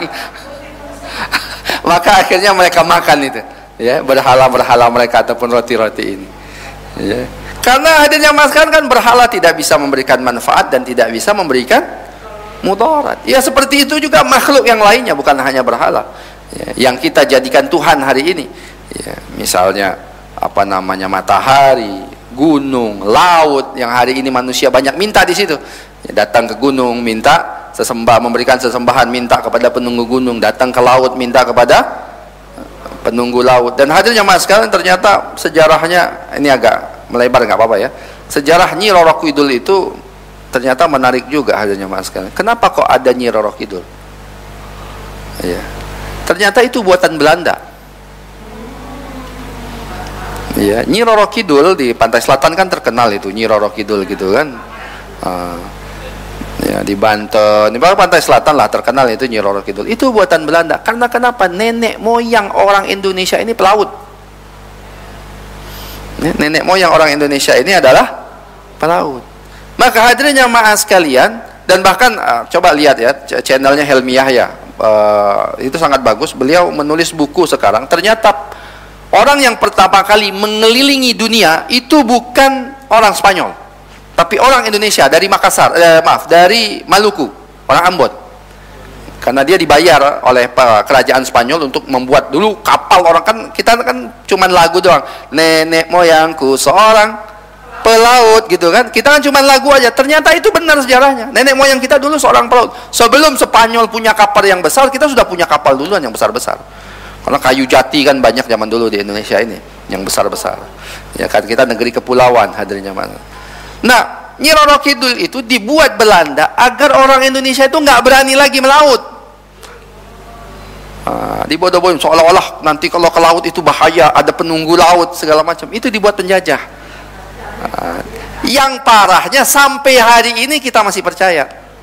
Maka akhirnya mereka makan itu, ya, berhala-berhala mereka ataupun roti-roti ini, ya. Karena hadirnya makan kan berhala tidak bisa memberikan manfaat dan tidak bisa memberikan mudarat. Ya, seperti itu juga makhluk yang lainnya, bukan hanya berhala, ya, yang kita jadikan Tuhan hari ini, ya, misalnya apa namanya, matahari, gunung, laut, yang hari ini manusia banyak minta di situ, ya, datang ke gunung minta sesembah, memberikan sesembahan, minta kepada penunggu gunung, datang ke laut minta kepada penunggu laut. Dan hadirnya mas sekalian, ternyata sejarahnya ini agak melebar, nggak apa-apa ya, sejarah Nyi Roro Kidul itu ternyata menarik juga, hadirnya mas sekalian. Kenapa kok ada Nyi Roro Kidul? Ya, ternyata itu buatan Belanda. Ya, Nyi Roro Kidul di pantai selatan kan terkenal itu, Nyi Roro Kidul gitu kan. Uh, ya, Ya, di Banten, di pantai selatan lah terkenal itu Nyi Roro Kidul. Itu buatan Belanda. Karena kenapa? Nenek moyang orang Indonesia ini pelaut. Ya, nenek moyang orang Indonesia ini adalah pelaut. Maka hadirin jamaah sekalian, dan bahkan uh, coba lihat ya channelnya Helmi Yahya, uh, itu sangat bagus. Beliau menulis buku sekarang. Ternyata orang yang pertama kali mengelilingi dunia itu bukan orang Spanyol, tapi orang Indonesia dari Makassar, eh, maaf dari Maluku, orang Ambon. Karena dia dibayar oleh kerajaan Spanyol untuk membuat dulu kapal. Orang kan kita kan cuman lagu doang, nenek moyangku seorang pelaut gitu kan. Kita kan cuman lagu aja. Ternyata itu benar sejarahnya. Nenek moyang kita dulu seorang pelaut. Sebelum Spanyol punya kapal yang besar, kita sudah punya kapal duluan yang besar-besar. Karena kayu jati kan banyak zaman dulu di Indonesia ini yang besar-besar. Ya kan kita negeri kepulauan hadirin jamaah. Nah, Nyi Roro Kidul itu dibuat Belanda agar orang Indonesia itu nggak berani lagi melaut. Nah, dibodoh-bodohin seolah-olah nanti kalau ke laut itu bahaya, ada penunggu laut segala macam. Itu dibuat penjajah. Nah, yang parahnya sampai hari ini kita masih percaya.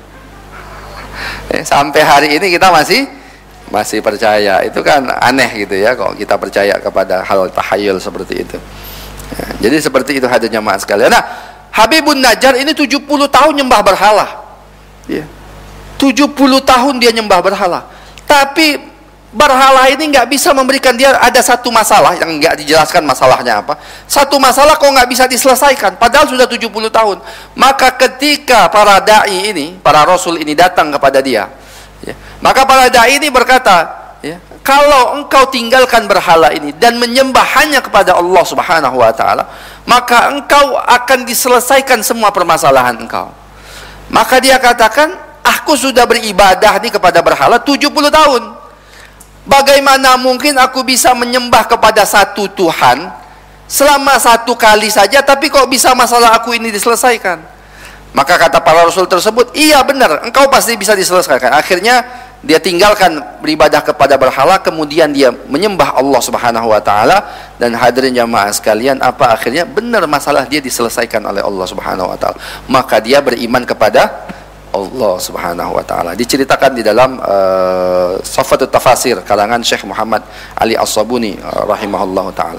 Eh, sampai hari ini kita masih masih percaya. Itu kan aneh gitu ya kalau kita percaya kepada hal tahayul seperti itu. Ya, jadi seperti itu hadirin jamaah sekalian. Nah, Habibun Najjar ini tujuh puluh tahun nyembah berhala. Ya. tujuh puluh tahun dia nyembah berhala. Tapi berhala ini nggak bisa memberikan dia, ada satu masalah yang nggak dijelaskan masalahnya apa. Satu masalah kok nggak bisa diselesaikan, padahal sudah tujuh puluh tahun. Maka ketika para da'i ini, para rasul ini datang kepada dia, ya, maka para da'i ini berkata, ya, kalau engkau tinggalkan berhala ini dan menyembah hanya kepada Allah Subhanahu wa ta'ala, maka engkau akan diselesaikan semua permasalahan engkau. Maka dia katakan, aku sudah beribadah nih kepada berhala tujuh puluh tahun. Bagaimana mungkin aku bisa menyembah kepada satu Tuhan selama satu kali saja, tapi kok bisa masalah aku ini diselesaikan? Maka kata para rasul tersebut, iya benar, engkau pasti bisa diselesaikan. Akhirnya dia tinggalkan beribadah kepada berhala, kemudian dia menyembah Allah Subhanahu wa ta'ala. Dan hadirin jamaah sekalian, apa akhirnya? Benar, masalah dia diselesaikan oleh Allah Subhanahu wa ta'ala. Maka dia beriman kepada Allah Subhanahu wa ta'ala. Diceritakan di dalam uh, Safatut Tafasir karangan Syekh Muhammad Ali As-Sabuni uh, rahimahullahu ta'ala.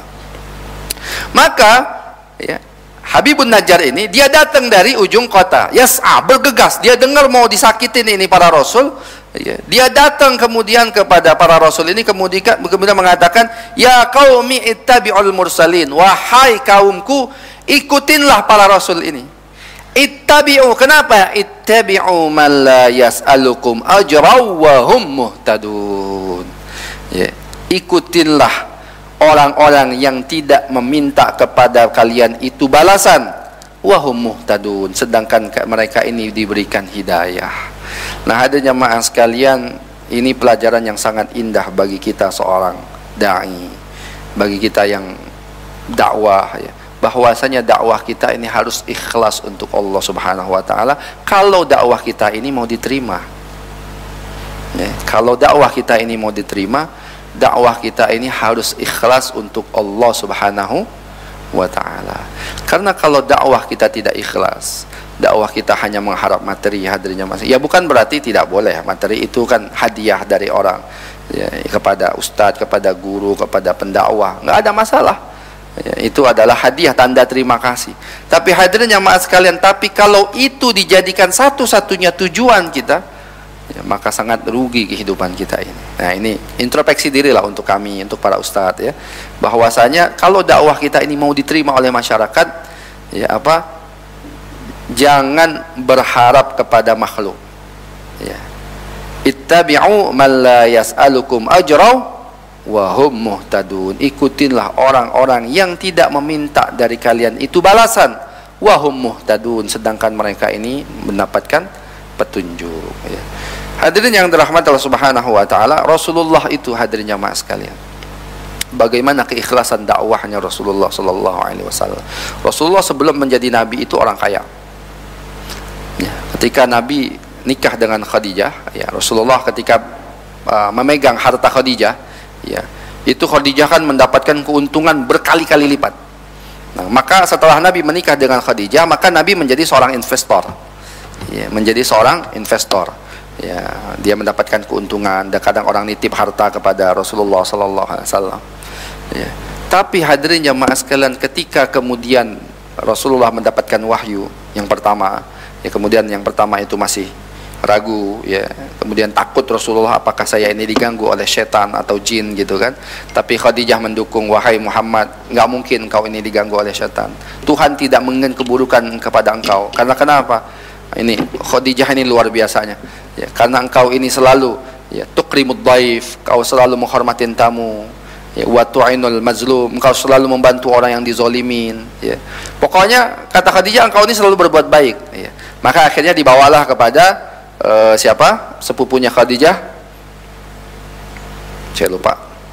Maka ya, Habibun Najjar ini dia datang dari ujung kota, yas'a, bergegas, dia dengar mau disakitin ini para rasul, ya, dia datang kemudian kepada para rasul ini, kemudian kemudian mengatakan, ya qaumi ittabi'ul mursalin, wahai kaumku ikutinlah para rasul ini. Ittabi'u, kenapa? Ittabi'u man la yas'alukum ajra wa hum muhtadun. Ya, ikutinlah orang-orang yang tidak meminta kepada kalian itu balasan, wa hum muhtadun, sedangkan mereka ini diberikan hidayah. Nah, hadirin jamaah sekalian, ini pelajaran yang sangat indah bagi kita seorang dai, bagi kita yang dakwah, ya, bahwasanya dakwah kita ini harus ikhlas untuk Allah Subhanahu wa ta'ala. Kalau dakwah kita ini mau diterima, ya, kalau dakwah kita ini mau diterima, dakwah kita ini harus ikhlas untuk Allah Subhanahu wa ta'ala. Karena kalau dakwah kita tidak ikhlas, dakwah kita hanya mengharap materi, hadirnya masih, ya bukan berarti tidak boleh. Materi itu kan hadiah dari orang, ya, kepada ustadz, kepada guru, kepada pendakwah, nggak ada masalah. Ya, itu adalah hadiah, tanda terima kasih. Tapi hadirin jamaah sekalian, tapi kalau itu dijadikan satu-satunya tujuan kita, ya, maka sangat rugi kehidupan kita ini. Nah, ini introspeksi diri lah untuk kami, untuk para ustadz, ya, bahwasanya kalau dakwah kita ini mau diterima oleh masyarakat, ya apa, jangan berharap kepada makhluk, ya. Ittabi'u man la yas'alukum ajra wa hum muhtadun, ikutinlah orang-orang yang tidak meminta dari kalian itu balasan, wa hum muhtadun, sedangkan mereka ini mendapatkan petunjuk, ya. Hadirin yang dirahmati Allah Subhanahu wa ta'ala, Rasulullah itu, hadirin jamaah sekalian, bagaimana keikhlasan dakwahnya Rasulullah sallallahu alaihi wasallam. Rasulullah sebelum menjadi nabi itu orang kaya, ya. Ketika Nabi nikah dengan Khadijah, ya, Rasulullah ketika uh, memegang harta Khadijah, ya, itu Khadijah kan mendapatkan keuntungan berkali-kali lipat. Nah, maka setelah Nabi menikah dengan Khadijah, maka Nabi menjadi seorang investor. ya, menjadi seorang investor. Ya, dia mendapatkan keuntungan. Dan kadang orang nitip harta kepada Rasulullah sallallahu alaihi wasallam. Ya. Tapi hadirin jamaah sekalian, ketika kemudian Rasulullah mendapatkan wahyu yang pertama, ya kemudian yang pertama itu masih ragu, ya kemudian takut Rasulullah, apakah saya ini diganggu oleh setan atau jin gitu kan. Tapi Khadijah mendukung, wahai Muhammad, nggak mungkin kau ini diganggu oleh setan. Tuhan tidak menginginkan keburukan kepada engkau. Karena kenapa? Ini Khadijah ini luar biasanya, ya karena engkau ini selalu ya tukrimud dhaif, kau selalu menghormatin tamu, ya wa tu'inul mazlum, engkau selalu membantu orang yang dizolimin, ya pokoknya kata Khadijah engkau ini selalu berbuat baik, ya. Maka akhirnya dibawalah kepada uh, siapa sepupunya Khadijah, saya lupa,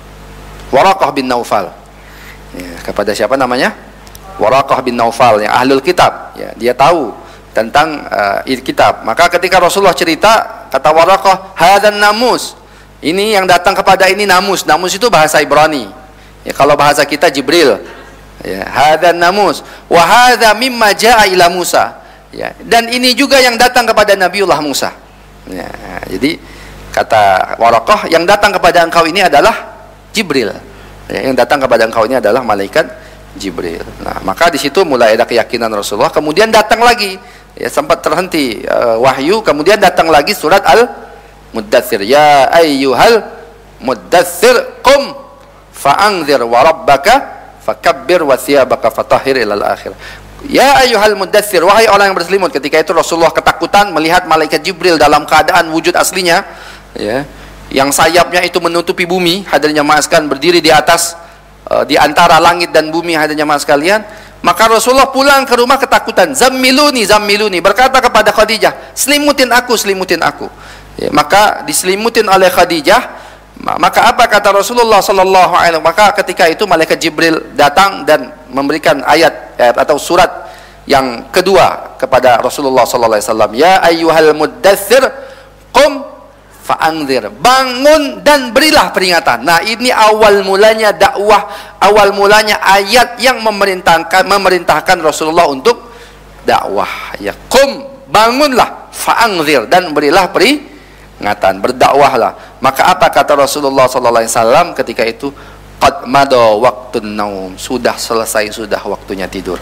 Waraqah bin Naufal, ya, kepada siapa namanya, Waraqah bin Naufal yang ahlul kitab, ya dia tahu tentang uh, kitab. Maka ketika Rasulullah cerita, kata Waraqah, hadan namus, ini yang datang kepada ini namus. Namus itu bahasa Ibrani, ya kalau bahasa kita Jibril, ya hadan namus wa hadza mimma jaa ila Musa, ya dan ini juga yang datang kepada Nabiullah Musa, ya. Jadi kata Waraqah, yang datang kepada engkau ini adalah Jibril, ya, yang datang kepada engkau ini adalah malaikat Jibril. Nah, maka di situ mulai ada keyakinan Rasulullah. Kemudian datang lagi, ya sempat terhenti uh, wahyu, kemudian datang lagi surat Al-Muddatsir, ya ayyuhal muddatsir qum fa'anzir wa rabbaka fakabbir wa thiyabaka fatahhir ilal akhir. Ya ayyuhal muddatsir, wahai orang yang berselimut. Ketika itu Rasulullah ketakutan melihat malaikat Jibril dalam keadaan wujud aslinya, ya yang sayapnya itu menutupi bumi, hadirnya maaskan berdiri di atas uh, di antara langit dan bumi, hadirnya maas sekalian. Maka Rasulullah pulang ke rumah ketakutan, zammiluni zammiluni, berkata kepada Khadijah, selimutin aku, selimutin aku, ya, maka diselimutin oleh Khadijah. Maka apa kata Rasulullah sallallahu alaihi wasallam? Maka ketika itu malaikat Jibril datang dan memberikan ayat, ayat atau surat yang kedua kepada Rasulullah sallallahu alaihi wasallam, ya ayyuhal muddatsir qum fa'anzir, bangun dan berilah peringatan. Nah, ini awal mulanya dakwah, awal mulanya ayat yang memerintahkan memerintahkan Rasulullah untuk dakwah. Ya, qum, bangunlah, fa'anzir, dan berilah peringatan, berdakwahlah. Maka apa kata Rasulullah sallallahu alaihi wasallam ketika itu? Qad mada waqtun naum, sudah selesai, sudah waktunya tidur.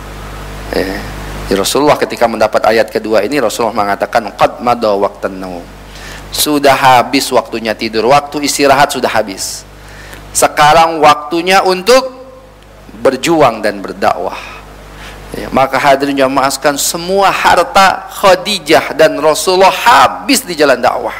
Eh, Rasulullah ketika mendapat ayat kedua ini, Rasulullah mengatakan qad mada waqtun naum, sudah habis waktunya tidur, waktu istirahat sudah habis. Sekarang waktunya untuk berjuang dan berdakwah, ya, maka hadirin jamaah sekalian, semua harta Khadijah dan Rasulullah habis di jalan dakwah,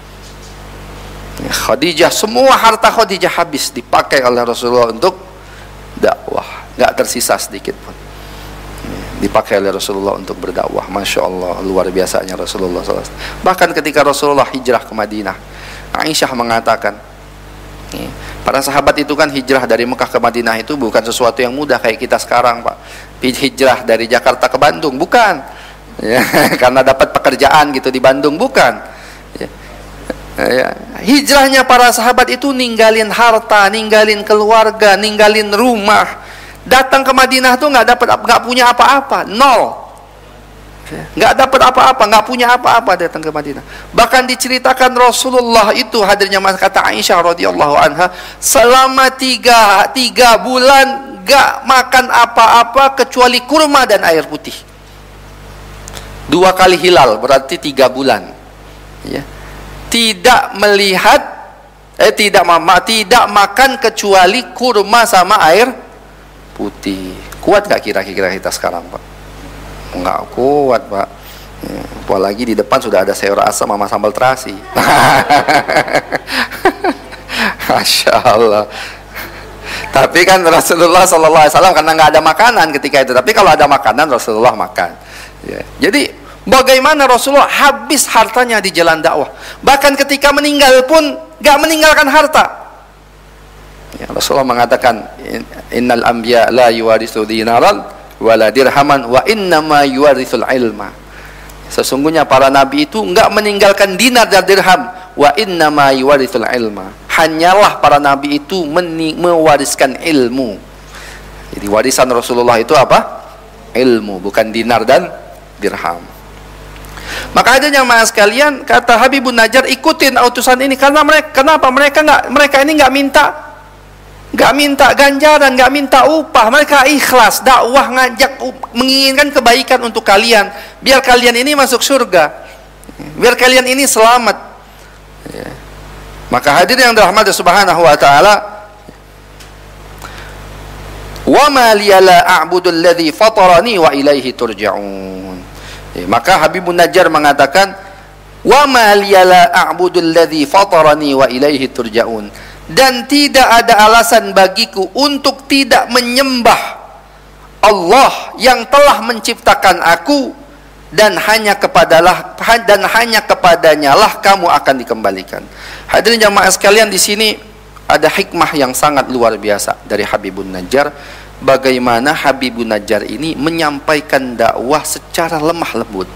ya, Khadijah, semua harta Khadijah habis dipakai oleh Rasulullah untuk dakwah, nggak tersisa sedikit pun, ya, dipakai oleh Rasulullah untuk berdakwah. Masya Allah, luar biasanya Rasulullah sallallahu alaihi wasallam. Bahkan ketika Rasulullah hijrah ke Madinah, Aisyah mengatakan, ya, para sahabat itu kan hijrah dari Mekah ke Madinah itu bukan sesuatu yang mudah kayak kita sekarang, Pak. Hijrah dari Jakarta ke Bandung, bukan, ya, karena dapat pekerjaan gitu di Bandung, bukan, ya. Ya, hijrahnya para sahabat itu ninggalin harta, ninggalin keluarga, ninggalin rumah, datang ke Madinah tuh nggak dapat, nggak punya apa-apa, nol, nggak dapat apa-apa, nggak punya apa-apa, datang ke Madinah. Bahkan diceritakan Rasulullah itu, hadirnya mas kata Aisyah radhiyallahu anha, selama tiga tiga bulan nggak makan apa-apa kecuali kurma dan air putih. Dua kali hilal berarti tiga bulan, ya. Tidak melihat, eh tidak mama, tidak makan kecuali kurma sama air putih. Kuat gak kira-kira kita sekarang, Pak? Enggak kuat, Pak. Ya, apalagi di depan sudah ada sayur asam sama sambal terasi. Masya Allah. Tapi kan Rasulullah sallallahu alaihi wasallam karena nggak ada makanan ketika itu. Tapi kalau ada makanan Rasulullah makan. Ya. Jadi bagaimana Rasulullah habis hartanya di jalan dakwah. Bahkan ketika meninggal pun nggak meninggalkan harta. Ya, Rasulullah mengatakan, innal anbiya la yuwarithu dinaran wala dirhaman wa innama yuwarithul ilma. Sesungguhnya para nabi itu nggak meninggalkan dinar dan dirham, wa innama yuwarithul ilma. Hanyalah para nabi itu mewariskan ilmu. Jadi warisan Rasulullah itu apa? Ilmu, bukan dinar dan dirham. Maka ada yang mas sekalian, kata Habibun Najjar, ikutin utusan ini karena mereka, kenapa mereka nggak, mereka ini nggak minta, nggak minta ganjaran, nggak minta upah, mereka ikhlas dakwah, ngajak, menginginkan kebaikan untuk kalian, biar kalian ini masuk surga, biar kalian ini selamat. Ya. Maka hadirin yang dirahmati Subhanahu wa taala, wa ma liya la a'budu alladhi fatarani wa ilaihi turja'un. Ya, maka Habibun Najjar mengatakan, wa ma liya la a'budu alladhi fatarani wa ilaihi turja'un, dan tidak ada alasan bagiku untuk tidak menyembah Allah yang telah menciptakan aku, dan hanya kepadalah dan hanya kepadanya lah kamu akan dikembalikan. Hadirin jamaah sekalian, di sini ada hikmah yang sangat luar biasa dari Habibun Najjar. Bagaimana Habibun Najjar ini menyampaikan dakwah secara lemah lembut.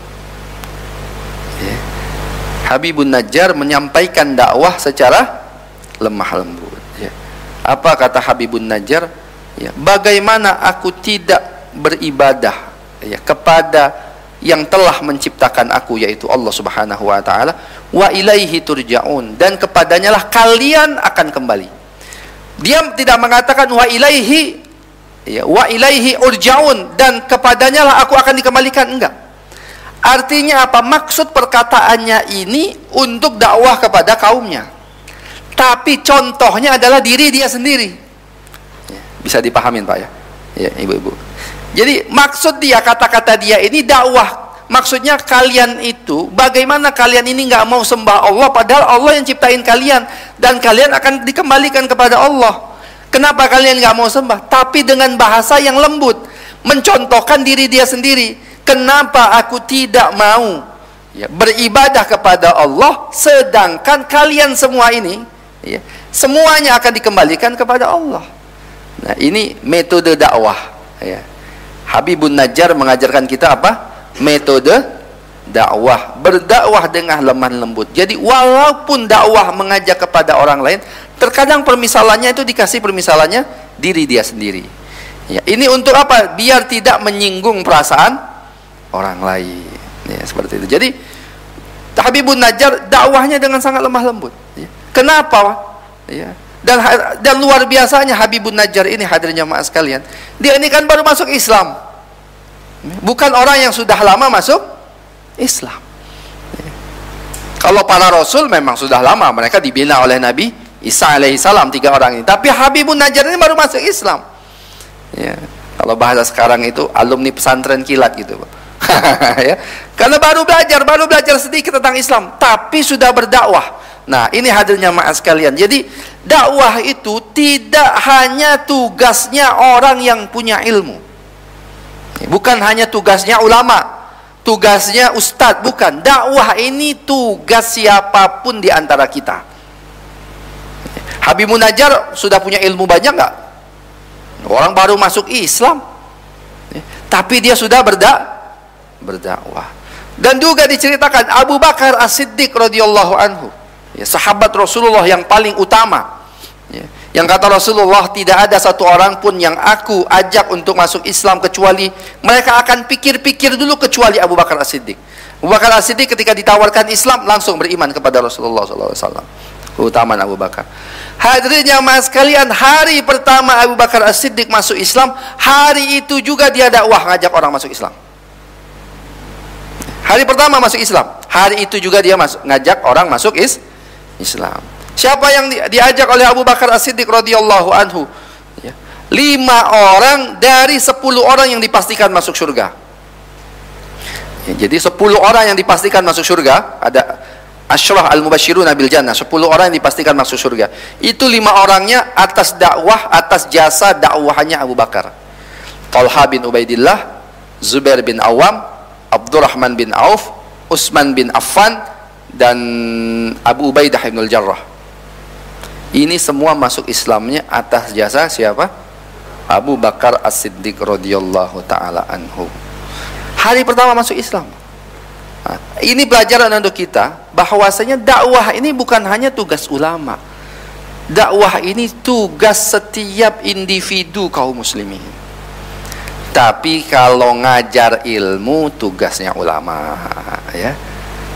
Ya. Habibun Najjar menyampaikan dakwah secara lemah lembut. Ya. Apa kata Habibun Najjar? Ya. Bagaimana aku tidak beribadah ya, kepada yang telah menciptakan aku, yaitu Allah Subhanahu wa taala, wa ilaihi turja'un, dan kepadanya lah kalian akan kembali. Dia tidak mengatakan wa ilaihi ya, wa ilaihi urja'un, dan kepadanya lah aku akan dikembalikan, enggak. Artinya apa? Maksud perkataannya ini untuk dakwah kepada kaumnya, tapi contohnya adalah diri dia sendiri. Ya, bisa dipahamin Pak ya, ya ibu-ibu. Jadi maksud dia, kata-kata dia ini dakwah. Maksudnya kalian itu, bagaimana kalian ini nggak mau sembah Allah, padahal Allah yang ciptain kalian, dan kalian akan dikembalikan kepada Allah. Kenapa kalian nggak mau sembah? Tapi dengan bahasa yang lembut, mencontohkan diri dia sendiri. Kenapa aku tidak mau ya, beribadah kepada Allah, sedangkan kalian semua ini ya, semuanya akan dikembalikan kepada Allah. Nah, ini metode dakwah ya. Habibun Najjar mengajarkan kita apa? Metode dakwah, berdakwah dengan lemah lembut. Jadi walaupun dakwah mengajak kepada orang lain, terkadang permisalannya itu dikasih permisalannya diri dia sendiri. Ya, ini untuk apa? Biar tidak menyinggung perasaan orang lain. Ya, seperti itu. Jadi Habibun Najjar dakwahnya dengan sangat lemah lembut. Ya. Kenapa? Ya. Dan dan luar biasanya Habibun Najjar ini, hadirin jamaah sekalian, dia ini kan baru masuk Islam, bukan orang yang sudah lama masuk Islam. Kalau para rasul memang sudah lama, mereka dibina oleh Nabi Isa alaihissalam, tiga orang ini. Tapi Habibun Najjar ini baru masuk Islam. Ya. Kalau bahasa sekarang itu alumni pesantren kilat gitu. Ya. Karena baru belajar, baru belajar sedikit tentang Islam, tapi sudah berdakwah. Nah, ini hadirnya jamaah sekalian. Jadi dakwah itu tidak hanya tugasnya orang yang punya ilmu, bukan hanya tugasnya ulama, tugasnya ustadz, bukan. Dakwah ini tugas siapapun di antara kita. Habibun Najjar sudah punya ilmu banyak nggak? Orang baru masuk Islam, tapi dia sudah berdak berdakwah. Dan juga diceritakan Abu Bakar As-Siddiq radhiyallahu anhu, ya, sahabat Rasulullah yang paling utama, ya, yang kata Rasulullah, tidak ada satu orang pun yang aku ajak untuk masuk Islam kecuali mereka akan pikir-pikir dulu, kecuali Abu Bakar As-Siddiq. Abu Bakar As-Siddiq ketika ditawarkan Islam langsung beriman kepada Rasulullah shallallahu alaihi wasallam. Keutamaan Abu Bakar. Hadirin jamaah sekalian, hari pertama Abu Bakar As-Siddiq masuk Islam, hari itu juga dia dakwah ngajak orang masuk Islam. Hari pertama masuk Islam, hari itu juga dia masuk, ngajak orang masuk is Islam. Siapa yang di, diajak oleh Abu Bakar As-Siddiq radhiyallahu anhu? Ya. Lima orang dari sepuluh orang yang dipastikan masuk surga. Ya, jadi sepuluh orang yang dipastikan masuk surga, ada Asyrah al-Mubashiruna bil Jannah, sepuluh orang yang dipastikan masuk surga. Itu lima orangnya atas dakwah, atas jasa dakwahannya Abu Bakar. Talha bin Ubaidillah, Zubair bin Awam, Abdurrahman bin Auf, Utsman bin Affan, dan Abu Ubaidah bin Al-Jarrah. Ini semua masuk Islamnya atas jasa siapa? Abu Bakar As-Siddiq radhiyallahu taala anhu. Hari pertama masuk Islam. Nah, ini pelajaran untuk kita bahwasanya dakwah ini bukan hanya tugas ulama. Dakwah ini tugas setiap individu kaum muslimin. Tapi kalau ngajar ilmu tugasnya ulama, ya.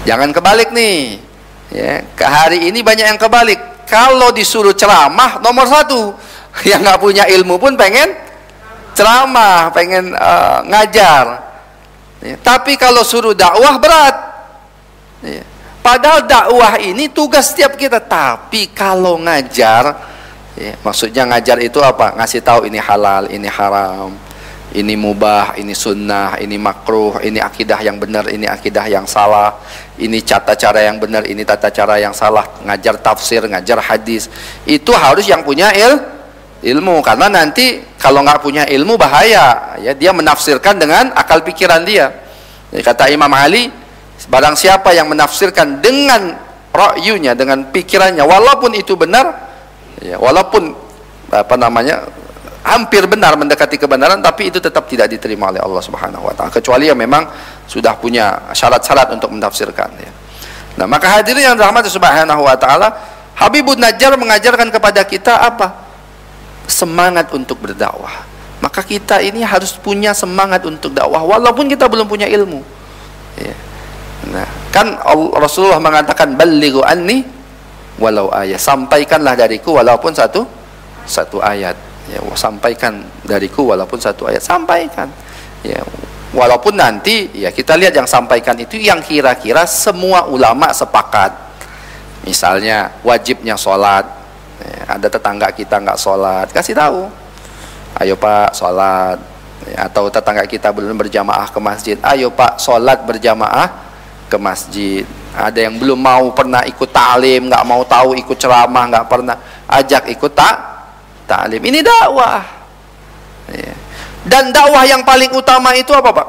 Jangan kebalik nih. Ya, ke hari ini banyak yang kebalik. Kalau disuruh ceramah nomor satu, yang nggak punya ilmu pun pengen ceramah, pengen uh, ngajar. Ya, tapi kalau suruh dakwah berat. Ya. Padahal dakwah ini tugas setiap kita. Tapi kalau ngajar, ya, maksudnya ngajar itu apa? Ngasih tahu ini halal, ini haram, ini mubah, ini sunnah, ini makruh, ini akidah yang benar, ini akidah yang salah, ini tata cara yang benar, ini tata cara yang salah. Ngajar tafsir, ngajar hadis, itu harus yang punya il, ilmu. Karena nanti kalau nggak punya ilmu bahaya, ya, dia menafsirkan dengan akal pikiran dia. Ya, kata Imam Ali, barang siapa yang menafsirkan dengan ra'yunya, dengan pikirannya, walaupun itu benar, ya, walaupun apa namanya hampir benar, mendekati kebenaran, tapi itu tetap tidak diterima oleh Allah Subhanahu wa taala, kecuali yang memang sudah punya syarat-syarat untuk menafsirkan, ya. Nah, maka hadirin yang dirahmati Subhanahu wa taala, Habibun Najjar mengajarkan kepada kita apa? Semangat untuk berdakwah. Maka kita ini harus punya semangat untuk dakwah walaupun kita belum punya ilmu, ya. Nah, kan Rasulullah mengatakan ballighu anni walau ayat, sampaikanlah dariku walaupun satu satu ayat. Ya, sampaikan dariku walaupun satu ayat, sampaikan. Ya, walaupun nanti ya kita lihat yang sampaikan itu yang kira-kira semua ulama sepakat. Misalnya wajibnya sholat, ya, ada tetangga kita nggak sholat, kasih tahu, ayo Pak sholat. Ya, atau tetangga kita belum berjamaah ke masjid, ayo Pak sholat berjamaah ke masjid. Ada yang belum mau pernah ikut ta'lim, nggak mau tahu ikut ceramah, nggak pernah, ajak ikut tak ta'lim. Ini dakwah, ya. Dan dakwah yang paling utama itu apa, Pak?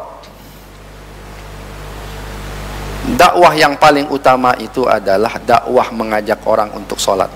Dakwah yang paling utama itu adalah dakwah mengajak orang untuk sholat,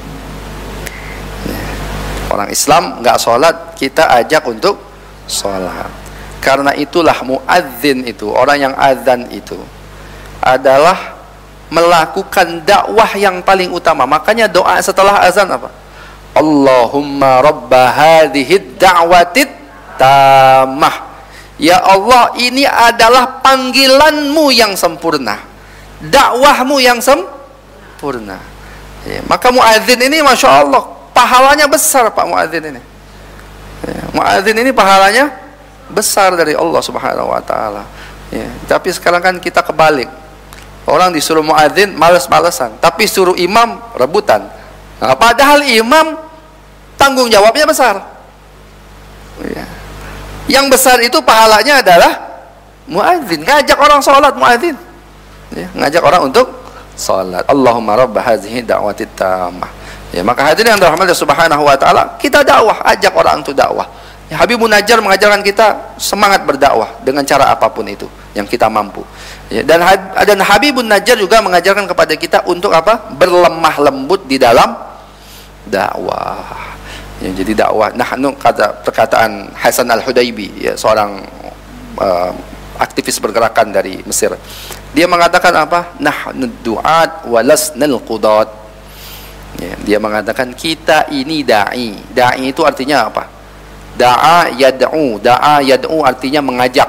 ya. Orang Islam nggak sholat, kita ajak untuk sholat. Karena itulah muadzin itu, orang yang azan itu adalah melakukan dakwah yang paling utama. Makanya doa setelah azan apa? Allahumma rabba hadhihi da'watit tamah. Ya Allah, ini adalah panggilanmu yang sempurna, dakwahmu yang sempurna, ya. Maka muadzin ini Masya Allah pahalanya besar, Pak. Muadzin ini, ya, muadzin ini pahalanya besar dari Allah Subhanahu wa taala, ya. Tapi sekarang kan kita kebalik. Orang disuruh muadzin males-malesan, tapi suruh imam rebutan. Nah, padahal imam tanggung jawabnya besar, ya. Yang besar itu pahalanya adalah muadzin, ngajak orang sholat, muadzin, ya, ngajak orang untuk sholat. Allahumma rabba hazihi da'watit tamah, ya. Maka hadirin yang dirahmati Subhanahu wa taala, kita dakwah, ajak orang untuk dakwah, ya. Habibun Najjar mengajarkan kita semangat berdakwah dengan cara apapun itu yang kita mampu, ya. Dan dan Habibun Najjar juga mengajarkan kepada kita untuk apa? Berlemah lembut di dalam dakwah, ya. Jadi dakwah, nahnu, kata perkataan Hasan Al-Hudaybi, ya, seorang uh, aktivis bergerakan dari Mesir. Dia mengatakan apa? Nahnu du'at walasnal qudat. Ya, dia mengatakan kita ini dai. Dai itu artinya apa? Da'a yad'u. Da'a yad'u artinya mengajak.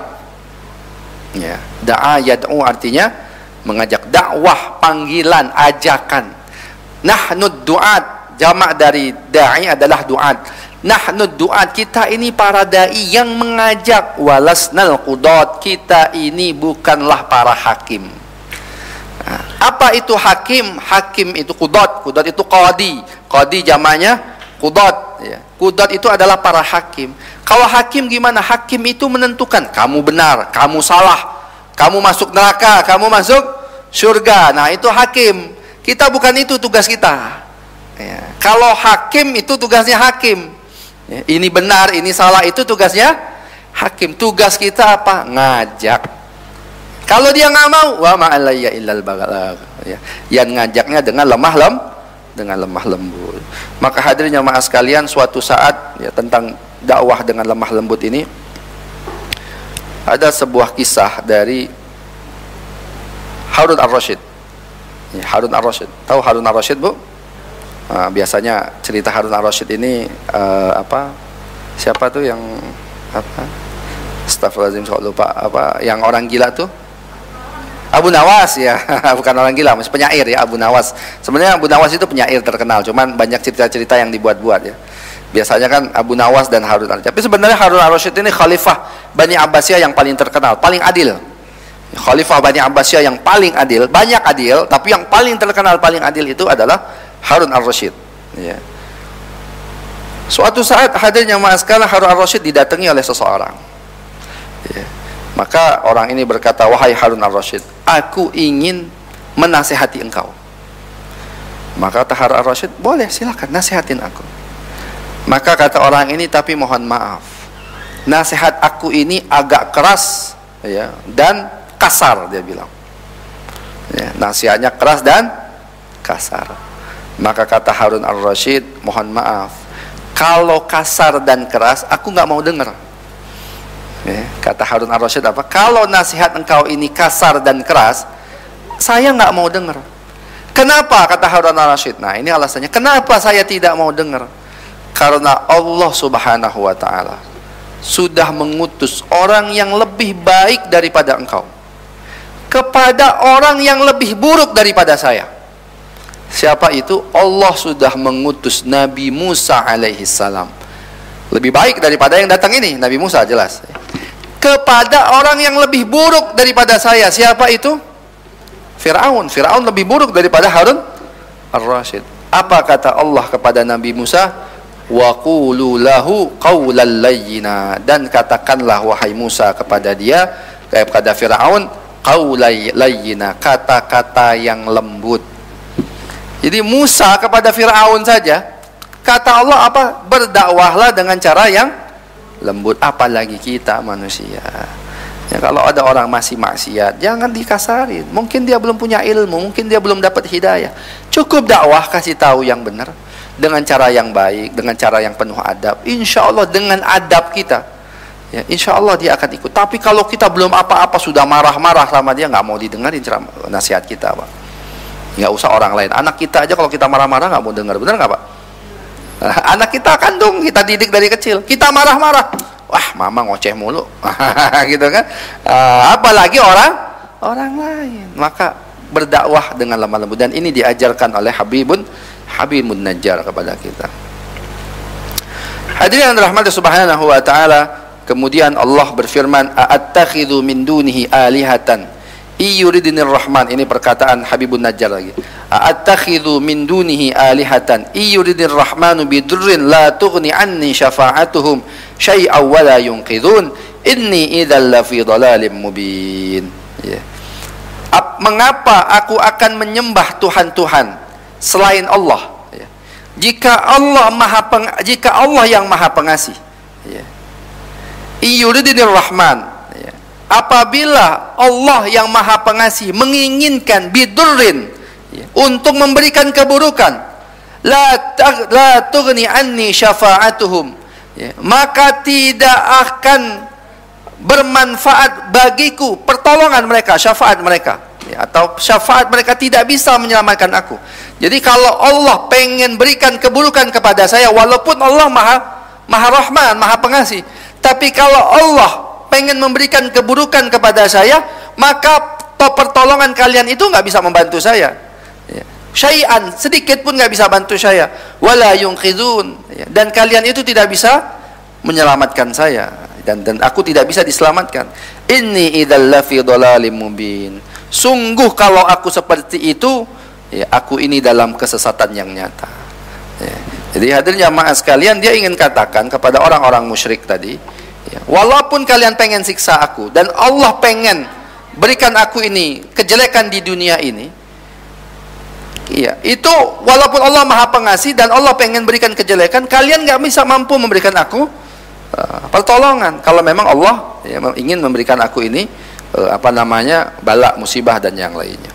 Ya, da'a yad'u artinya mengajak. Dakwah, panggilan, ajakan. Nahnu du'at, jamak dari da'i adalah du'at. Nahnu du'at, kita ini para da'i yang mengajak. Walasnal qudat, kita ini bukanlah para hakim. Nah, apa itu hakim? Hakim itu qudat, qudat itu qadi. Qadi jamaknya qudat, ya. Qudat itu adalah para hakim. Kalau hakim gimana? Hakim itu menentukan kamu benar, kamu salah, kamu masuk neraka, kamu masuk surga. Nah, itu hakim. Kita bukan itu tugas kita, ya. Kalau hakim itu tugasnya hakim, ya. Ini benar, ini salah, itu tugasnya hakim. Tugas kita apa? Ngajak. Kalau dia nggak mau, wa ma'alayya illal balagh, ya. Yang ngajaknya dengan lemah lem dengan lemah lembut. Maka hadirin jamaah sekalian, suatu saat, ya, tentang dakwah dengan lemah lembut ini, ada sebuah kisah dari Harun Ar-Rasyid, ya, Harun Ar-Rasyid. Tahu Harun Ar-Rasyid, Bu? Nah, biasanya cerita Harun Ar-Rasyid ini uh, apa? Siapa tuh yang apa? Astagfirullahaladzim, soal lupa apa? Yang orang gila tuh? Abu Nawas ya, bukan orang gila, masih penyair ya Abu Nawas. Sebenarnya Abu Nawas itu penyair terkenal, cuman banyak cerita-cerita yang dibuat-buat ya. Biasanya kan Abu Nawas dan Harun al-Rashid. Tapi sebenarnya Harun al-Rashid ini khalifah Bani Abbasiyah yang paling terkenal, paling adil. Khalifah Bani Abbasiyah yang paling adil, banyak adil, tapi yang paling terkenal paling adil itu adalah Harun al-Rashid. Ya. Suatu saat hadirnya mas sekalian Harun al-Rashid didatangi oleh seseorang. Ya. Maka orang ini berkata, wahai Harun al-Rashid, aku ingin menasihati engkau. Maka kata Harun al-Rashid, boleh silakan nasihatin aku. Maka kata orang ini, tapi mohon maaf, nasihat aku ini agak keras ya, dan kasar, dia bilang ya, nasihatnya keras dan kasar. Maka kata Harun al-Rashid, mohon maaf, kalau kasar dan keras aku nggak mau dengar. Ya, kata Harun al-Rashid apa? Kalau nasihat engkau ini kasar dan keras, saya nggak mau dengar. Kenapa? Kata Harun al-Rashid. Nah, ini alasannya. Kenapa saya tidak mau dengar? Karena Allah Subhanahu wa Ta'ala sudah mengutus orang yang lebih baik daripada engkau kepada orang yang lebih buruk daripada saya. Siapa itu? Allah sudah mengutus Nabi Musa alaihi salam, lebih baik daripada yang datang ini, Nabi Musa jelas, kepada orang yang lebih buruk daripada saya. Siapa itu? Fir'aun. Fir'aun lebih buruk daripada Harun al-Rashid. Apa kata Allah kepada Nabi Musa? Wa qulu lahu qawlan layyina, dan katakanlah wahai Musa kepada dia, kepada Fir'aun, qawlan layyina, kata-kata yang lembut. Jadi Musa kepada Fir'aun saja, kata Allah apa? Berdakwahlah dengan cara yang lembut. Apalagi kita manusia ya, kalau ada orang masih maksiat, jangan dikasarin. Mungkin dia belum punya ilmu, mungkin dia belum dapat hidayah. Cukup dakwah, kasih tahu yang benar dengan cara yang baik, dengan cara yang penuh adab. Insya Allah dengan adab kita ya, insya Allah dia akan ikut. Tapi kalau kita belum apa-apa sudah marah-marah sama dia, nggak mau didengarin ceramah nasihat kita, Pak. Nggak usah orang lain, anak kita aja kalau kita marah-marah nggak mau dengar, benar nggak Pak? Anak kita kandung, kita didik dari kecil, kita marah-marah, wah mama ngoceh mulu, gitu kan? Uh, apalagi orang orang lain. Maka berdakwah dengan lemah lembut, dan ini diajarkan oleh Habibun Habibun Najjar kepada kita. Hadirin yang dirahmati Subhanahu wa Ta'ala. Kemudian Allah berfirman, a'attakhidhu min dunihi alihatan iyuridinir rahman. Ini perkataan Habibun Najjar lagi. A'attakhidhu min dunihi alihatan iyuridinir rahmanu bidurrin la tughni anni syafa'atuhum syai'aw wa la yunqidhun inni idzal lafi dhalalim mubin. Ya. Mengapa aku akan menyembah Tuhan-Tuhan selain Allah ya, jika Allah maha peng, jika Allah yang maha pengasih ya. Iyuridinir rahman ya. Apabila Allah yang maha pengasih menginginkan bidurrin ya, untuk memberikan keburukan, la la tughni anni syafa'atuhum ya, maka tidak akan bermanfaat bagiku pertolongan mereka, syafaat mereka ya, atau syafaat mereka tidak bisa menyelamatkan aku. Jadi kalau Allah pengen berikan keburukan kepada saya, walaupun Allah maha maha rahman, maha pengasih, tapi kalau Allah pengen memberikan keburukan kepada saya, maka pertolongan kalian itu nggak bisa membantu saya ya. Syai'an, sedikit pun nggak bisa bantu saya. Wala yunqidhun ya, dan kalian itu tidak bisa menyelamatkan saya, dan dan aku tidak bisa diselamatkan. Inni idzal lafi dhalalim mubin. Sungguh kalau aku seperti itu ya, aku ini dalam kesesatan yang nyata ya. Jadi hadirin jamaah sekalian, dia ingin katakan kepada orang-orang musyrik tadi ya, walaupun kalian pengen siksa aku dan Allah pengen berikan aku ini kejelekan di dunia ini iya, itu walaupun Allah maha pengasih dan Allah pengen berikan kejelekan, kalian nggak bisa mampu memberikan aku uh, pertolongan kalau memang Allah ya, ingin memberikan aku ini uh, apa namanya bala, musibah dan yang lainnya.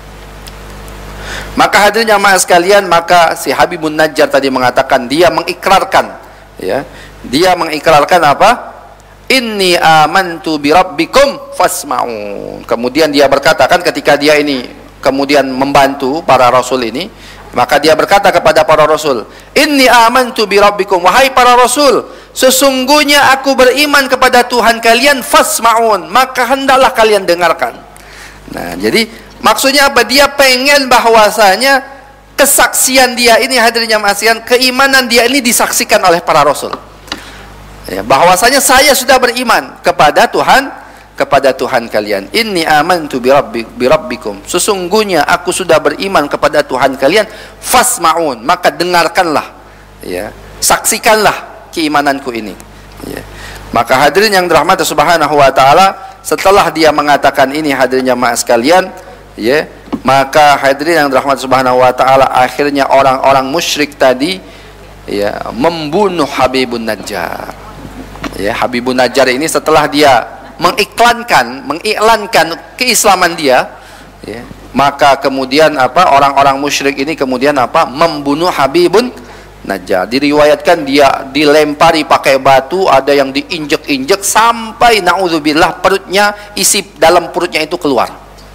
Maka hadirin jamaah sekalian, maka si Habibun Najjar tadi mengatakan, dia mengikrarkan ya, dia mengikrarkan apa? Inni amantu bi rabbikum fasma'un. Kemudian dia berkata, kan ketika dia ini kemudian membantu para rasul ini, maka dia berkata kepada para rasul, inni amantu bi rabbikum, wahai para rasul, sesungguhnya aku beriman kepada Tuhan kalian, fasma'un, maka hendaklah kalian dengarkan. Nah, jadi maksudnya apa? Dia pengen bahwasanya kesaksian dia ini, hadirnya masian, keimanan dia ini disaksikan oleh para rasul. Ya, bahwasanya saya sudah beriman kepada Tuhan, kepada Tuhan kalian. Inni amantu bi rabbi bi rabbikum. Sesungguhnya aku sudah beriman kepada Tuhan kalian. Fasma'un, maka dengarkanlah, ya, saksikanlah keimananku ini. Ya. Maka hadirin yang dirahmati Subhanahu wa taala, setelah dia mengatakan ini, hadirin jamaah sekalian, ya, maka hadirin yang dirahmati Subhanahu wa taala, akhirnya orang-orang musyrik tadi, ya, membunuh Habibun Najjar. Ya, Habibun Najjar ini setelah dia mengiklankan mengiklankan keislaman dia, ya, maka kemudian apa, orang-orang musyrik ini kemudian apa, membunuh Habibun Najjar. Diriwayatkan dia dilempari pakai batu, ada yang diinjek-injek sampai naudzubillah perutnya, isi dalam perutnya itu keluar,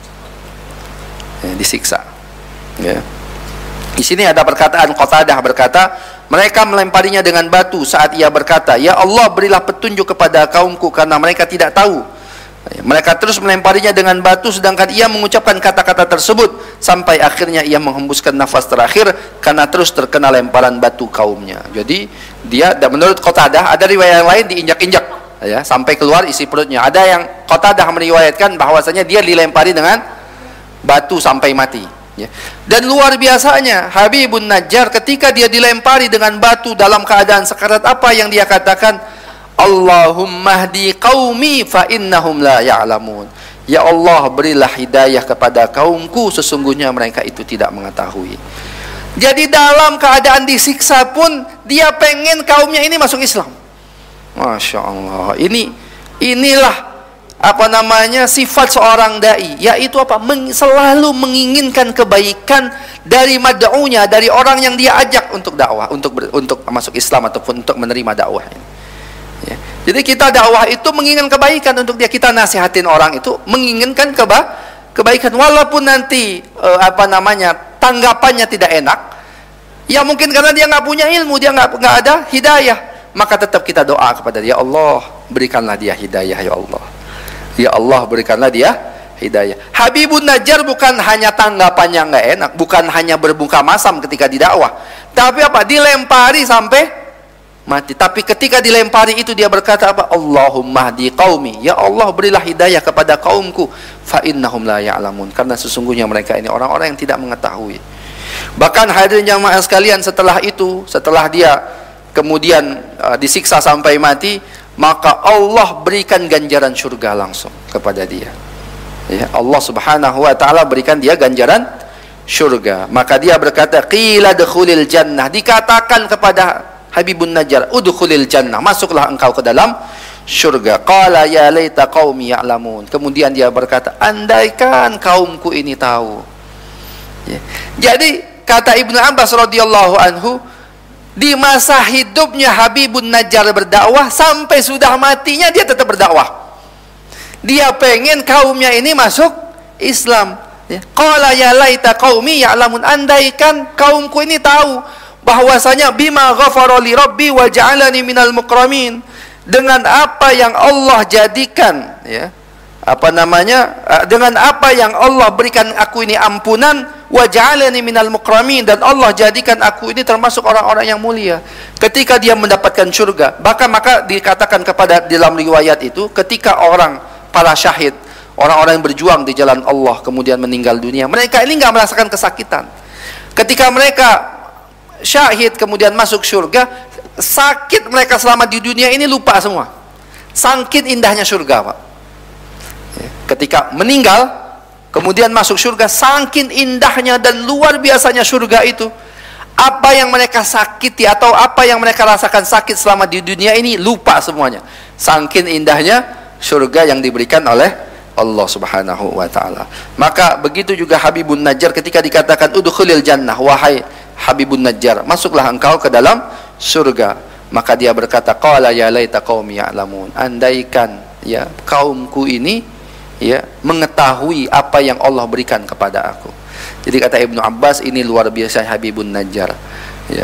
ya, disiksa. Ya. Di sini ada perkataan Qatadah berkata, mereka melemparinya dengan batu saat ia berkata, ya Allah, berilah petunjuk kepada kaumku karena mereka tidak tahu. Mereka terus melemparinya dengan batu sedangkan ia mengucapkan kata-kata tersebut sampai akhirnya ia menghembuskan nafas terakhir karena terus terkena lemparan batu kaumnya. Jadi dia, dan menurut Qatadah ada riwayat yang lain diinjak-injak, ya, sampai keluar isi perutnya. Ada yang Qatadah meriwayatkan bahwasanya dia dilempari dengan batu sampai mati, ya. Dan luar biasanya Habibun Najjar ketika dia dilempari dengan batu dalam keadaan sekarat, apa yang dia katakan? Allahumma hdi qaumi fa innahum la ya'lamun. Ya Allah, berilah hidayah kepada kaumku, sesungguhnya mereka itu tidak mengetahui. Jadi dalam keadaan disiksa pun dia pengen kaumnya ini masuk Islam. Masya Allah. Ini inilah apa namanya sifat seorang dai, yaitu apa? Meng, selalu menginginkan kebaikan dari mad'unya, dari orang yang dia ajak untuk dakwah, untuk ber, untuk masuk Islam ataupun untuk menerima dakwah ini. Ya. Jadi kita dakwah itu menginginkan kebaikan untuk dia, kita nasihatin orang itu menginginkan keba kebaikan, walaupun nanti e, apa namanya tanggapannya tidak enak, ya mungkin karena dia nggak punya ilmu, dia nggak nggak ada hidayah, maka tetap kita doa kepada dia, Allah berikanlah dia hidayah, ya Allah, ya Allah berikanlah dia hidayah. Habibun Najjar bukan hanya tanggapannya nggak enak, bukan hanya berbuka masam ketika didakwah, tapi apa, dilempari sampai mati. Tapi ketika dilempari itu dia berkata apa? Allahumma hdi qaumi, ya Allah berilah hidayah kepada kaumku, fa innahum la ya'lamun, karena sesungguhnya mereka ini orang-orang yang tidak mengetahui. Bahkan hadirin jamaah sekalian, setelah itu, setelah dia kemudian uh, disiksa sampai mati, maka Allah berikan ganjaran surga langsung kepada dia. Ya, Allah Subhanahu wa taala berikan dia ganjaran surga. Maka dia berkata, qila dukhulil jannah, dikatakan kepada Habibun Najjar, udkhulil jannah, masuklah engkau ke dalam surga. Qala ya laita qaumi ya'lamun, kemudian dia berkata, andaikan kaumku ini tahu. Ya. Jadi kata Ibnu Abbas radhiyallahu anhu, di masa hidupnya Habibun Najjar berdakwah, sampai sudah matinya dia tetap berdakwah. Dia pengen kaumnya ini masuk Islam. Ya. Qala ya laita qaumi ya'lamun, andaikan kaumku ini tahu bahwasanya bima ghafara li rabbi wa ja'alani minal mukramin, dengan apa yang Allah jadikan, ya, apa namanya, dengan apa yang Allah berikan aku ini ampunan, wa ja'alani minal mukramin, dan Allah jadikan aku ini termasuk orang-orang yang mulia. Ketika dia mendapatkan surga, bahkan maka dikatakan kepada dalam riwayat itu, ketika orang para syahid, orang-orang yang berjuang di jalan Allah kemudian meninggal dunia, mereka ini nggak merasakan kesakitan. Ketika mereka syahid kemudian masuk surga, sakit mereka selama di dunia ini lupa semua. Saking indahnya surga, Pak. Ketika meninggal kemudian masuk surga, saking indahnya dan luar biasanya surga itu, apa yang mereka sakiti atau apa yang mereka rasakan sakit selama di dunia ini lupa semuanya. Saking indahnya surga yang diberikan oleh Allah Subhanahu wa taala. Maka begitu juga Habibun Najjar ketika dikatakan udkhulil jannah, wahai Habibun Najjar, masuklah engkau ke dalam surga, maka dia berkata, qala ya laita qaumi ya'lamun, andaikan ya kaumku ini ya mengetahui apa yang Allah berikan kepada aku. Jadi kata Ibnu Abbas, ini luar biasa Habibun Najjar, ya.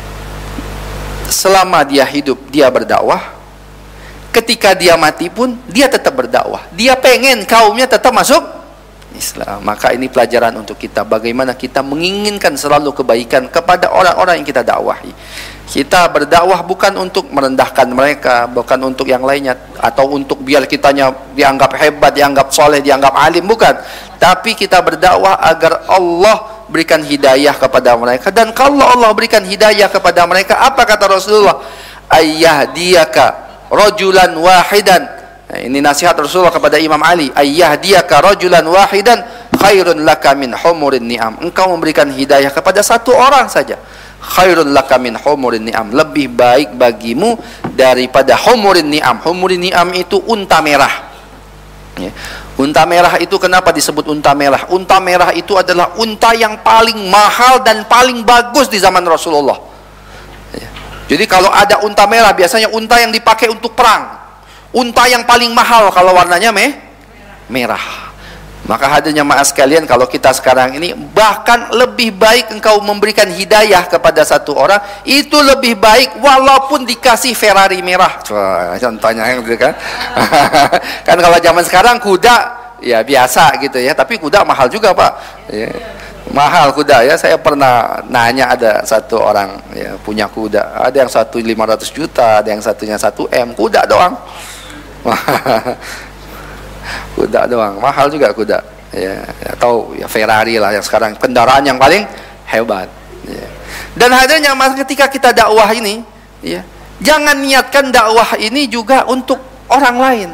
Selama dia hidup dia berdakwah, ketika dia mati pun dia tetap berdakwah. Dia pengen kaumnya tetap masuk Islam. Maka ini pelajaran untuk kita, bagaimana kita menginginkan selalu kebaikan kepada orang-orang yang kita dakwahi. Kita berdakwah bukan untuk merendahkan mereka, bukan untuk yang lainnya, atau untuk biar kitanya dianggap hebat, dianggap soleh, dianggap alim, bukan. Tapi kita berdakwah agar Allah berikan hidayah kepada mereka. Dan kalau Allah berikan hidayah kepada mereka, apa kata Rasulullah? Ayyahdiyaka rajulan wahidan. Nah, ini nasihat Rasulullah kepada Imam Ali. Ayyahdiyaka rajulan wahidan khairun laka min humurin ni'am. Engkau memberikan hidayah kepada satu orang saja, khairun laka min humurin ni'am, lebih baik bagimu daripada humurin ni'am. Humurin ni'am itu unta merah, ya. Unta merah itu kenapa disebut unta merah? Unta merah itu adalah unta yang paling mahal dan paling bagus di zaman Rasulullah, ya. Jadi kalau ada unta merah, biasanya unta yang dipakai untuk perang, unta yang paling mahal kalau warnanya meh, merah. Maka hadirnya maaf sekalian, kalau kita sekarang ini bahkan lebih baik engkau memberikan hidayah kepada satu orang, itu lebih baik walaupun dikasih Ferrari merah. Wah, contohnya yang gitu kan. Kan kalau zaman sekarang kuda ya biasa gitu ya, tapi kuda mahal juga, Pak. Ya, mahal kuda ya. Saya pernah nanya, ada satu orang ya punya kuda, ada yang satu lima ratus juta, ada yang satunya satu M, kuda doang. Kuda doang, mahal juga kuda ya, atau ya Ferrari lah yang sekarang kendaraan yang paling hebat, ya. Dan hadirnya mas, ketika kita dakwah ini ya, jangan niatkan dakwah ini juga untuk orang lain.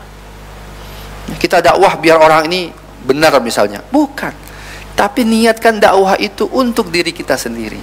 Kita dakwah biar orang ini benar misalnya, bukan, tapi niatkan dakwah itu untuk diri kita sendiri,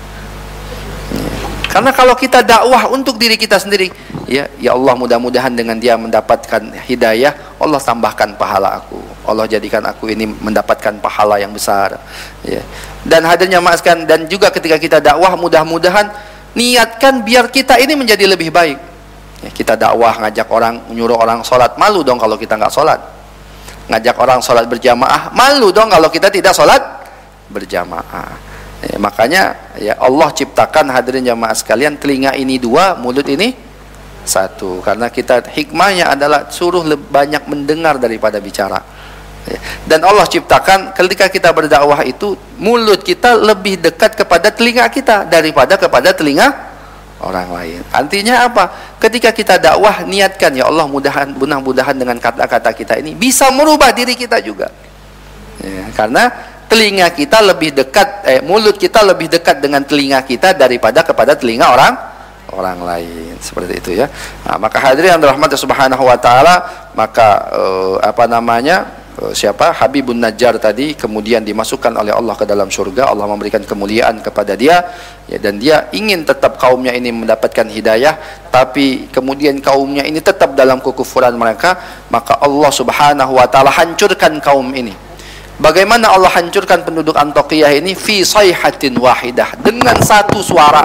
ya. Karena kalau kita dakwah untuk diri kita sendiri, ya, ya Allah, mudah-mudahan dengan dia mendapatkan hidayah, Allah tambahkan pahala aku, Allah jadikan aku ini mendapatkan pahala yang besar, ya. Dan hadirnya maafkan, dan juga ketika kita dakwah, mudah-mudahan niatkan biar kita ini menjadi lebih baik, ya. Kita dakwah ngajak orang, nyuruh orang sholat, malu dong kalau kita nggak sholat. Ngajak orang sholat berjamaah, malu dong kalau kita tidak sholat berjamaah, ya. Makanya ya Allah ciptakan, hadirin jamaah sekalian, telinga ini dua, mulut ini satu, karena kita hikmahnya adalah suruh banyak mendengar daripada bicara, ya. Dan Allah ciptakan ketika kita berdakwah itu, mulut kita lebih dekat kepada telinga kita daripada kepada telinga orang lain. Artinya apa? Ketika kita dakwah, niatkan, ya Allah, mudahan mudah-mudahan dengan kata-kata kita ini bisa merubah diri kita juga, ya. Karena telinga kita lebih dekat, eh, mulut kita lebih dekat dengan telinga kita daripada kepada telinga orang orang lain, seperti itu ya. Nah, maka hadirin yang dirahmati Subhanahu wa taala, maka uh, apa namanya uh, siapa Habibun Najjar tadi kemudian dimasukkan oleh Allah ke dalam surga. Allah memberikan kemuliaan kepada dia, ya, dan dia ingin tetap kaumnya ini mendapatkan hidayah, tapi kemudian kaumnya ini tetap dalam kekufuran mereka, maka Allah Subhanahu wa taala hancurkan kaum ini. Bagaimana Allah hancurkan penduduk Antiokhia ini? Fi sayhatin wahidah, dengan satu suara,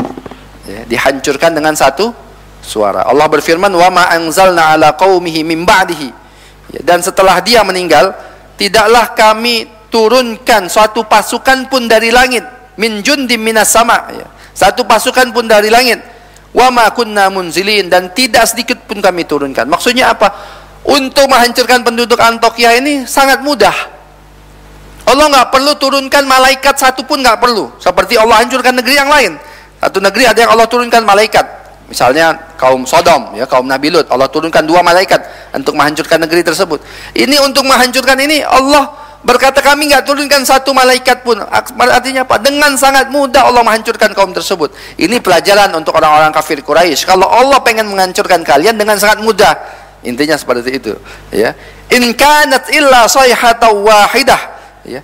ya, dihancurkan dengan satu suara. Allah berfirman, wa ma anzalna ala qaumihi min ba'dihi, ya, dan setelah dia meninggal, tidaklah kami turunkan suatu pasukan pun dari langit, min jundim minas sama, ya, satu pasukan pun dari langit, wa ma kunna munzilin, dan tidak sedikit pun kami turunkan. Maksudnya apa? Untuk menghancurkan penduduk Antiokhia ini sangat mudah. Allah nggak perlu turunkan malaikat satu pun, nggak perlu. Seperti Allah hancurkan negeri yang lain. Satu negeri ada yang Allah turunkan malaikat, misalnya kaum Sodom, ya, kaum Nabi Lut, Allah turunkan dua malaikat untuk menghancurkan negeri tersebut. Ini untuk menghancurkan ini, Allah berkata kami nggak turunkan satu malaikat pun. Artinya apa? Dengan sangat mudah Allah menghancurkan kaum tersebut. Ini pelajaran untuk orang-orang kafir Quraisy. Kalau Allah pengen menghancurkan kalian dengan sangat mudah, intinya seperti itu, ya. In kanat illa sayhatan wahidah, ya.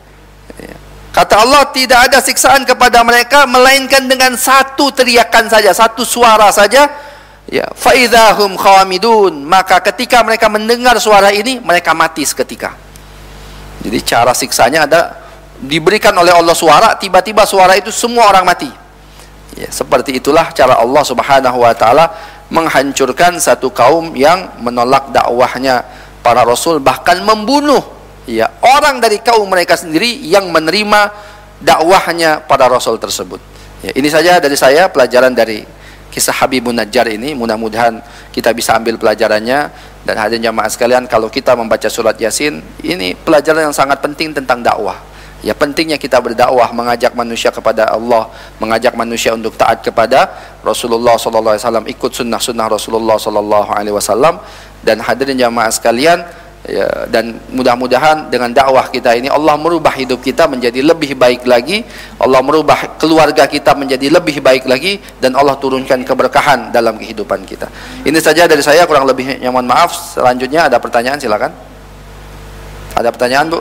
Kata Allah, tidak ada siksaan kepada mereka melainkan dengan satu teriakan saja, satu suara saja, ya. Fa idzahum khamidun, maka ketika mereka mendengar suara ini, mereka mati seketika. Jadi cara siksanya ada, diberikan oleh Allah suara, tiba-tiba suara itu semua orang mati, ya. Seperti itulah cara Allah Subhanahu wa taala menghancurkan satu kaum yang menolak dakwahnya para rasul, bahkan membunuh, ya, orang dari kaum mereka sendiri yang menerima dakwahnya pada rasul tersebut. Ya, ini saja dari saya, pelajaran dari kisah Habibun Najjar ini. Mudah-mudahan kita bisa ambil pelajarannya. Dan hadirin jamaah sekalian, kalau kita membaca surat Yasin, ini pelajaran yang sangat penting tentang dakwah. Ya, pentingnya kita berdakwah, mengajak manusia kepada Allah, mengajak manusia untuk taat kepada Rasulullah sallallahu alaihi wasallam, ikut sunnah-sunnah Rasulullah sallallahu alaihi wasallam. Dan hadirin jamaah sekalian, ya, dan mudah-mudahan dengan dakwah kita ini Allah merubah hidup kita menjadi lebih baik lagi, Allah merubah keluarga kita menjadi lebih baik lagi, dan Allah turunkan keberkahan dalam kehidupan kita. Ini saja dari saya, kurang lebihnya mohon maaf. Selanjutnya ada pertanyaan, silakan. Ada pertanyaan, Bu?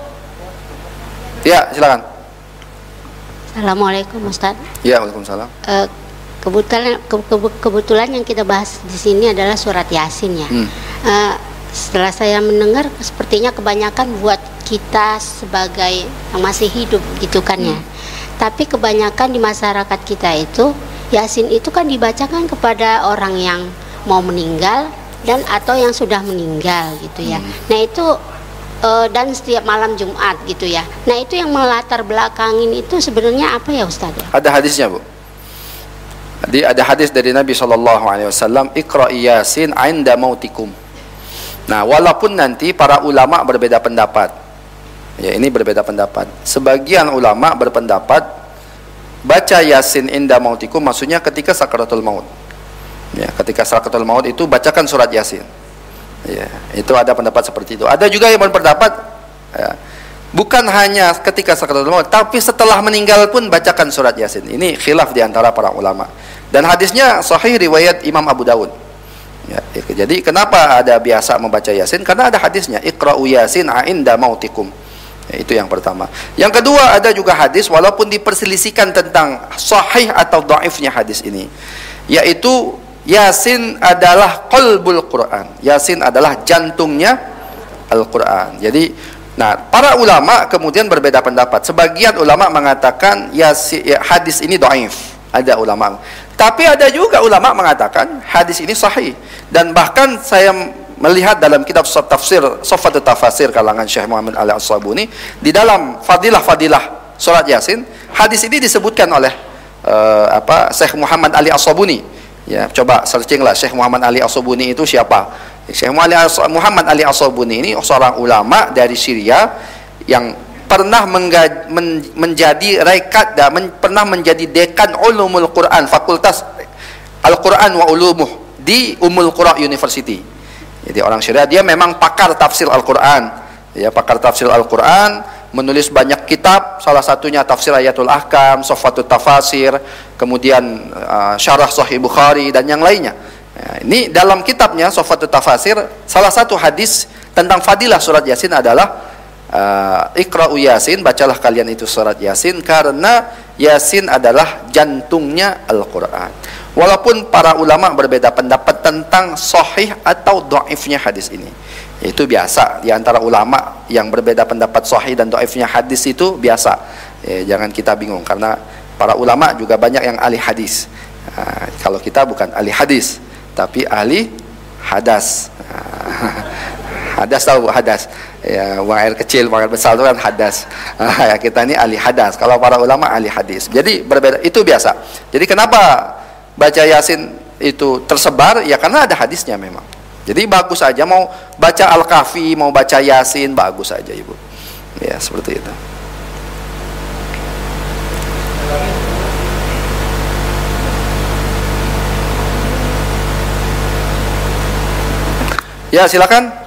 Ya, silakan. Assalamualaikum Ustaz. Ya, waalaikumsalam. Uh, kebetulan ke, ke, kebetulan yang kita bahas di sini adalah surat Yasin ya. Hmm. Uh, setelah saya mendengar, sepertinya kebanyakan buat kita sebagai yang masih hidup gitu kan ya. Hmm. Tapi kebanyakan di masyarakat kita itu Yasin itu kan dibacakan kepada orang yang mau meninggal dan atau yang sudah meninggal gitu ya. Hmm. Nah itu uh, dan setiap malam Jumat gitu ya. Nah itu yang melatar belakangin itu sebenarnya apa ya Ustaz ya? Ada hadisnya, Bu. Jadi ada hadis dari Nabi shallallahu alaihi wasallam, Iqra'i Yasin 'inda mautikum. Nah, walaupun nanti para ulama berbeda pendapat. Ya, ini berbeda pendapat. Sebagian ulama berpendapat baca Yasin 'inda mautikum maksudnya ketika sakaratul maut. Ya, ketika sakaratul maut itu bacakan surat Yasin. Ya, itu ada pendapat seperti itu. Ada juga yang berpendapat ya, bukan hanya ketika sakaratul maut, tapi setelah meninggal pun bacakan surat Yasin. Ini khilaf di antara para ulama. Dan hadisnya sahih riwayat Imam Abu Dawud. Ya, jadi kenapa ada biasa membaca Yasin? Karena ada hadisnya, Iqra'u Yasin 'inda mautikum. Ya, itu yang pertama. Yang kedua, ada juga hadis walaupun diperselisihkan tentang sahih atau dhaifnya hadis ini, yaitu Yasin adalah qalbul Quran. Yasin adalah jantungnya Al-Quran. Jadi, nah, para ulama kemudian berbeda pendapat. Sebagian ulama mengatakan Yasin, ya, hadis ini dhaif. Ada ulama. Tapi ada juga ulama mengatakan hadis ini sahih. Dan bahkan saya melihat dalam kitab tafsir Soffatut Tafasir kalangan Syekh Muhammad Ali As-Sabuni, di dalam fadilah-fadilah surat Yasin, hadis ini disebutkan oleh uh, apa Syekh Muhammad Ali As-Sabuni. Ya, coba searching lah Syekh Muhammad Ali As-Sabuni itu siapa? Syekh Muhammad Ali As-Sabuni ini seorang ulama dari Syria yang pernah menga, men, menjadi rekat dan men, pernah menjadi dekan ulumul Quran, fakultas Al-Quran wa ulumuh di Ummul Qura University. Jadi orang Syria, dia memang pakar tafsir Al-Quran, ya, pakar tafsir Al-Quran, menulis banyak kitab, salah satunya Tafsir Ayatul Ahkam, Soffatut Tafasir, kemudian uh, Syarah Sahih Bukhari dan yang lainnya. Ya, ini dalam kitabnya Soffatut Tafasir, salah satu hadis tentang fadilah surat Yasin adalah Uh, Iqra'u Yasin, bacalah kalian itu surat Yasin, karena Yasin adalah jantungnya Al-Quran. Walaupun para ulama berbeda pendapat tentang sahih atau dhaifnya hadis ini. Itu biasa di antara ulama yang berbeda pendapat sahih dan dhaifnya hadis itu biasa. Eh, jangan kita bingung, karena para ulama juga banyak yang ahli hadis. Uh, kalau kita bukan ahli hadis, tapi ahli hadas. Uh, hadas tahu hadas? Ya, buang air kecil, buang air besar itu kan hadas. Ah, ya, kita ini ahli hadas. Kalau para ulama ahli hadis. Jadi berbeda, itu biasa. Jadi kenapa baca Yasin itu tersebar? Ya karena ada hadisnya memang. Jadi bagus aja, mau baca Al-Kahfi, mau baca Yasin, bagus aja Ibu. Ya, seperti itu. Ya, silakan.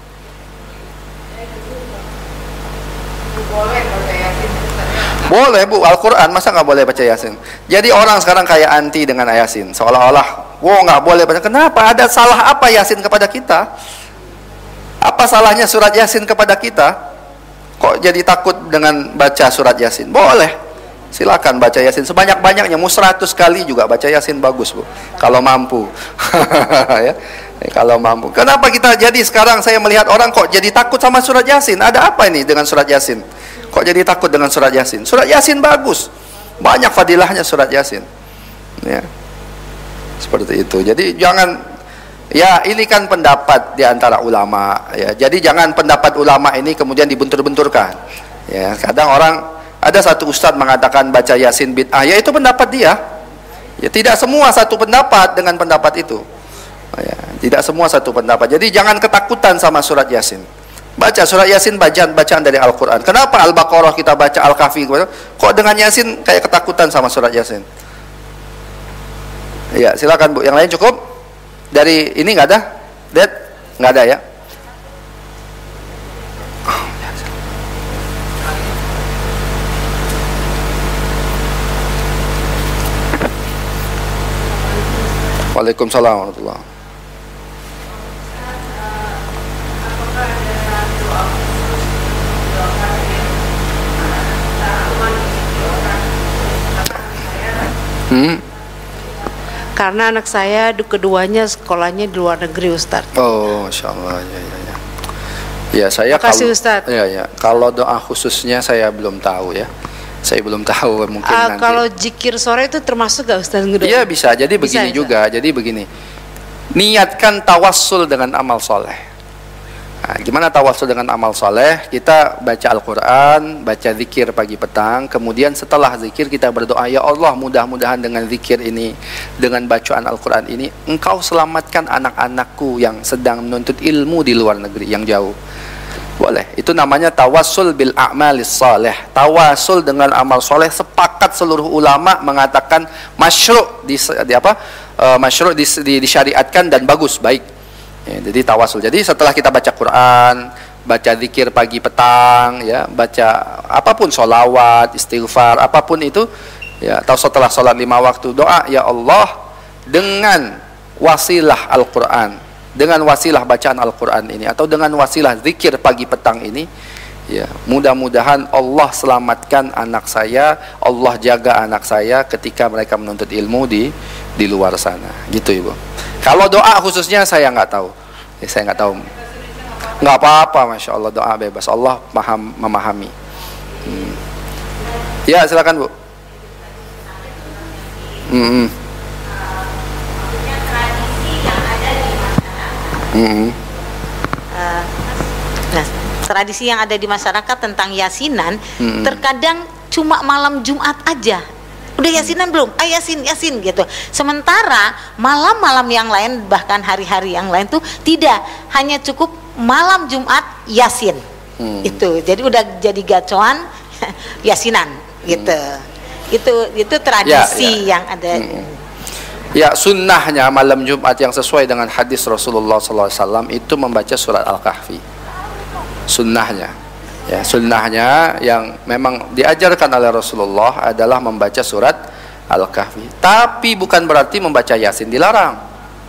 Boleh Bu, Al-Quran masa nggak boleh baca Yasin? Jadi orang sekarang kayak anti dengan Yasin, seolah-olah, wow nggak boleh baca. Kenapa? Ada salah apa Yasin kepada kita? Apa salahnya surat Yasin kepada kita? Kok jadi takut dengan baca surat Yasin? Boleh, silakan baca Yasin sebanyak-banyaknya, mau seratus kali juga baca Yasin bagus Bu, kalau mampu. Ya, kalau mampu. Kenapa kita jadi sekarang saya melihat orang kok jadi takut sama surat Yasin? Ada apa ini dengan surat Yasin? Kok jadi takut dengan surat Yasin? Surat Yasin bagus, banyak fadilahnya surat Yasin. Ya, seperti itu. Jadi jangan, ya ini kan pendapat di antara ulama. Ya, jadi jangan pendapat ulama ini kemudian dibentur-benturkan. Ya, kadang orang, ada satu ustadz mengatakan baca Yasin bid'ah. Ya itu pendapat dia. Ya, tidak semua satu pendapat dengan pendapat itu. Ya, tidak semua satu pendapat. Jadi jangan ketakutan sama surat Yasin. Baca surat Yasin, bacaan bacaan dari Al-Quran. Kenapa Al-Baqarah kita baca, Al-Kahfi kok dengan Yasin kayak ketakutan sama surat Yasin? Ya, silakan Bu. Yang lain cukup? Dari ini nggak ada? Dad? Nggak ada ya? Waalaikumsalam warahmatullahi wabarakatuh. Hmm. Karena anak saya keduanya sekolahnya di luar negeri, Ustaz. Oh, Masya Allah, ya, ya, ya. Ya, saya Makasih, kalau, Ustaz. Ya, ya. Kalau doa khususnya saya belum tahu ya. Saya belum tahu, mungkin Uh, nanti. kalau zikir sore itu termasuk gak, Ustaz? Iya bisa. Jadi Bisa, begini bisa. juga. Jadi begini. Niatkan tawassul dengan amal soleh. Nah, gimana tawassul dengan amal soleh? Kita baca Al-Quran, baca zikir pagi petang. Kemudian setelah zikir kita berdoa, ya Allah, mudah-mudahan dengan zikir ini, dengan bacaan Al-Quran ini, Engkau selamatkan anak-anakku yang sedang menuntut ilmu di luar negeri yang jauh. Boleh. Itu namanya tawassul bil a'malis saleh. Tawassul dengan amal soleh. Sepakat seluruh ulama mengatakan masyru' di, di apa? Uh, masyru' di, di, disyariatkan dan bagus, baik. Ya, jadi tawasul. Jadi setelah kita baca Quran, baca zikir pagi petang, ya, baca apapun, sholawat, istighfar, apapun itu, ya, atau setelah sholat lima waktu doa, ya Allah, dengan wasilah Al-Quran, dengan wasilah bacaan Al-Quran ini, atau dengan wasilah zikir pagi petang ini, ya, mudah-mudahan Allah selamatkan anak saya, Allah jaga anak saya ketika mereka menuntut ilmu di di luar sana. Gitu, Ibu. Kalau doa khususnya saya nggak tahu, ya, saya nggak tahu. Nggak apa-apa, Masya Allah, doa bebas. Allah paham, memahami. Hmm. Ya, silakan Bu. Hmm. Hmm. Uh, nah, tradisi yang ada di masyarakat tentang yasinan, hmm. terkadang cuma malam Jumat aja. Udah yasinan belum? Ah, yasin, yasin gitu. Sementara malam-malam yang lain, bahkan hari-hari yang lain tuh tidak, hanya cukup malam Jumat yasin. Hmm. Itu. Jadi udah jadi gacoan yasinan gitu. Hmm. Itu itu tradisi ya, ya. yang ada. Hmm. Ya, sunnahnya malam Jumat yang sesuai dengan hadis Rasulullah sallallahu alaihi wasallam itu membaca surat Al-Kahfi. Sunnahnya. Ya, sunnahnya yang memang diajarkan oleh Rasulullah adalah membaca surat Al-Kahfi. Tapi bukan berarti membaca Yasin dilarang.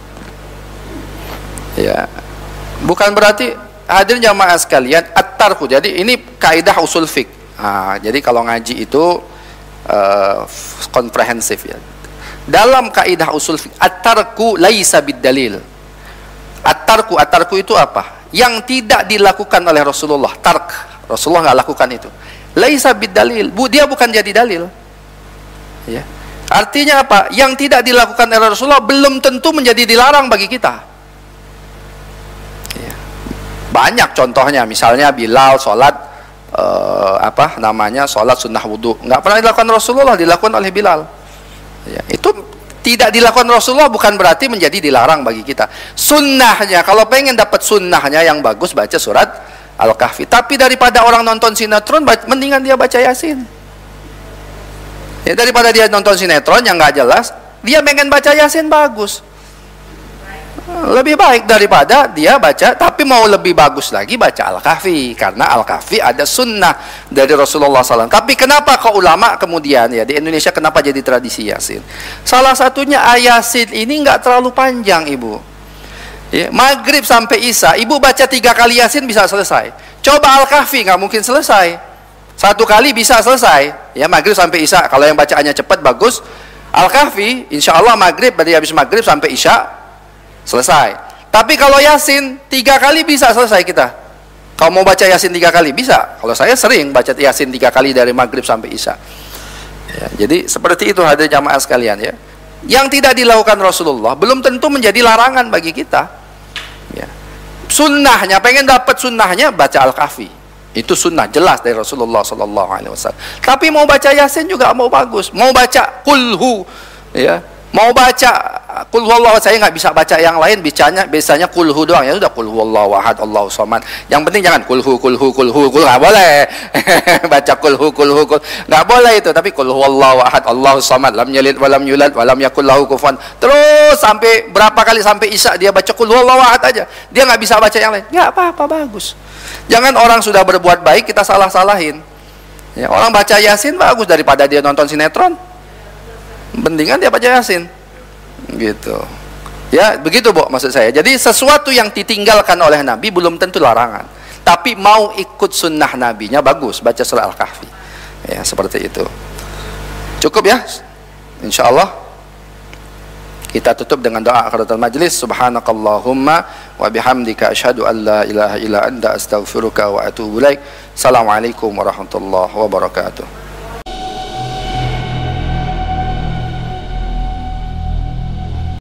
Ya. Bukan berarti, hadirin jamaah sekalian, at-tarku. Jadi ini kaidah usul fiqh. Nah, jadi kalau ngaji itu uh, komprehensif ya. Dalam kaidah usul fiqh, at-tarku laisa bid-dalil. At-tarku, at-tarku itu apa? Yang tidak dilakukan oleh Rasulullah, tark. Rasulullah nggak lakukan itu. Laisa bid-dalil. Bu, dia bukan jadi dalil. Ya. Artinya apa? Yang tidak dilakukan oleh Rasulullah belum tentu menjadi dilarang bagi kita. Ya. Banyak contohnya, misalnya Bilal sholat uh, apa namanya sholat sunnah wudhu, nggak pernah dilakukan Rasulullah, dilakukan oleh Bilal. Ya. Itu tidak dilakukan Rasulullah bukan berarti menjadi dilarang bagi kita. Sunnahnya, kalau pengen dapat sunnahnya yang bagus, baca surat Al-Kahfi. Tapi daripada orang nonton sinetron, mendingan dia baca Yasin. Ya, daripada dia nonton sinetron yang nggak jelas, dia pengen baca Yasin, bagus. Lebih baik daripada dia baca, tapi mau lebih bagus lagi baca Al-Kahfi, karena Al-Kahfi ada sunnah dari Rasulullah shallallahu alaihi wasallam. Tapi kenapa kok ulama kemudian ya di Indonesia kenapa jadi tradisi Yasin? Salah satunya Yasin ini nggak terlalu panjang, Ibu. Ya, maghrib sampai isya, ibu baca tiga kali Yasin bisa selesai. Coba Al-Kahfi nggak mungkin selesai. Satu kali bisa selesai. Ya, maghrib sampai isya. Kalau yang bacaannya cepat bagus. Al-Kahfi, insya Allah maghrib dari habis maghrib sampai isya selesai. Tapi kalau Yasin tiga kali bisa selesai kita. Kalau mau baca Yasin tiga kali bisa. Kalau saya sering baca Yasin tiga kali dari maghrib sampai isya. Ya, jadi seperti itu hadirin jamaah sekalian ya. Yang tidak dilakukan Rasulullah belum tentu menjadi larangan bagi kita. Ya. Sunnahnya, pengen dapat sunnahnya baca Al-Kahfi. Itu sunnah jelas dari Rasulullah Sallallahu Alaihi Wasallam. Tapi mau baca Yasin juga mau bagus. Mau baca Qulhu, ya, Mau baca qul huwallahu, saya nggak bisa baca yang lain, bicanya biasanya qul hu doang, ya sudah qul huwallahu ahad Allahu samad. Yang penting jangan qul hu qul hu qul hu qul, nggak boleh. Baca qul hu qul hu qul, nggak boleh itu. Tapi qul huwallahu ahad Allahu samad, lam yalid walam yulad walam yakul lahu kufuwan. Terus sampai berapa kali sampai isya dia baca qul huwallahu ahad aja. Dia nggak bisa baca yang lain. Nggak apa-apa, bagus. Jangan orang sudah berbuat baik kita salah-salahin. Ya, orang baca Yasin bagus daripada dia nonton sinetron. Mendingan dia baca Yasin gitu ya, begitu Bu maksud saya. Jadi sesuatu yang ditinggalkan oleh Nabi belum tentu larangan, tapi mau ikut sunnah Nabinya bagus, baca surah Al-Kahfi ya, seperti itu. Cukup ya, insya Allah. Kita tutup dengan doa akhiratul majlis. Subhanakallahumma wa bihamdika asyhadu an la ilaha illa anta astaghfiruka wa atubu ilaik. Assalamualaikum warahmatullahi wabarakatuh.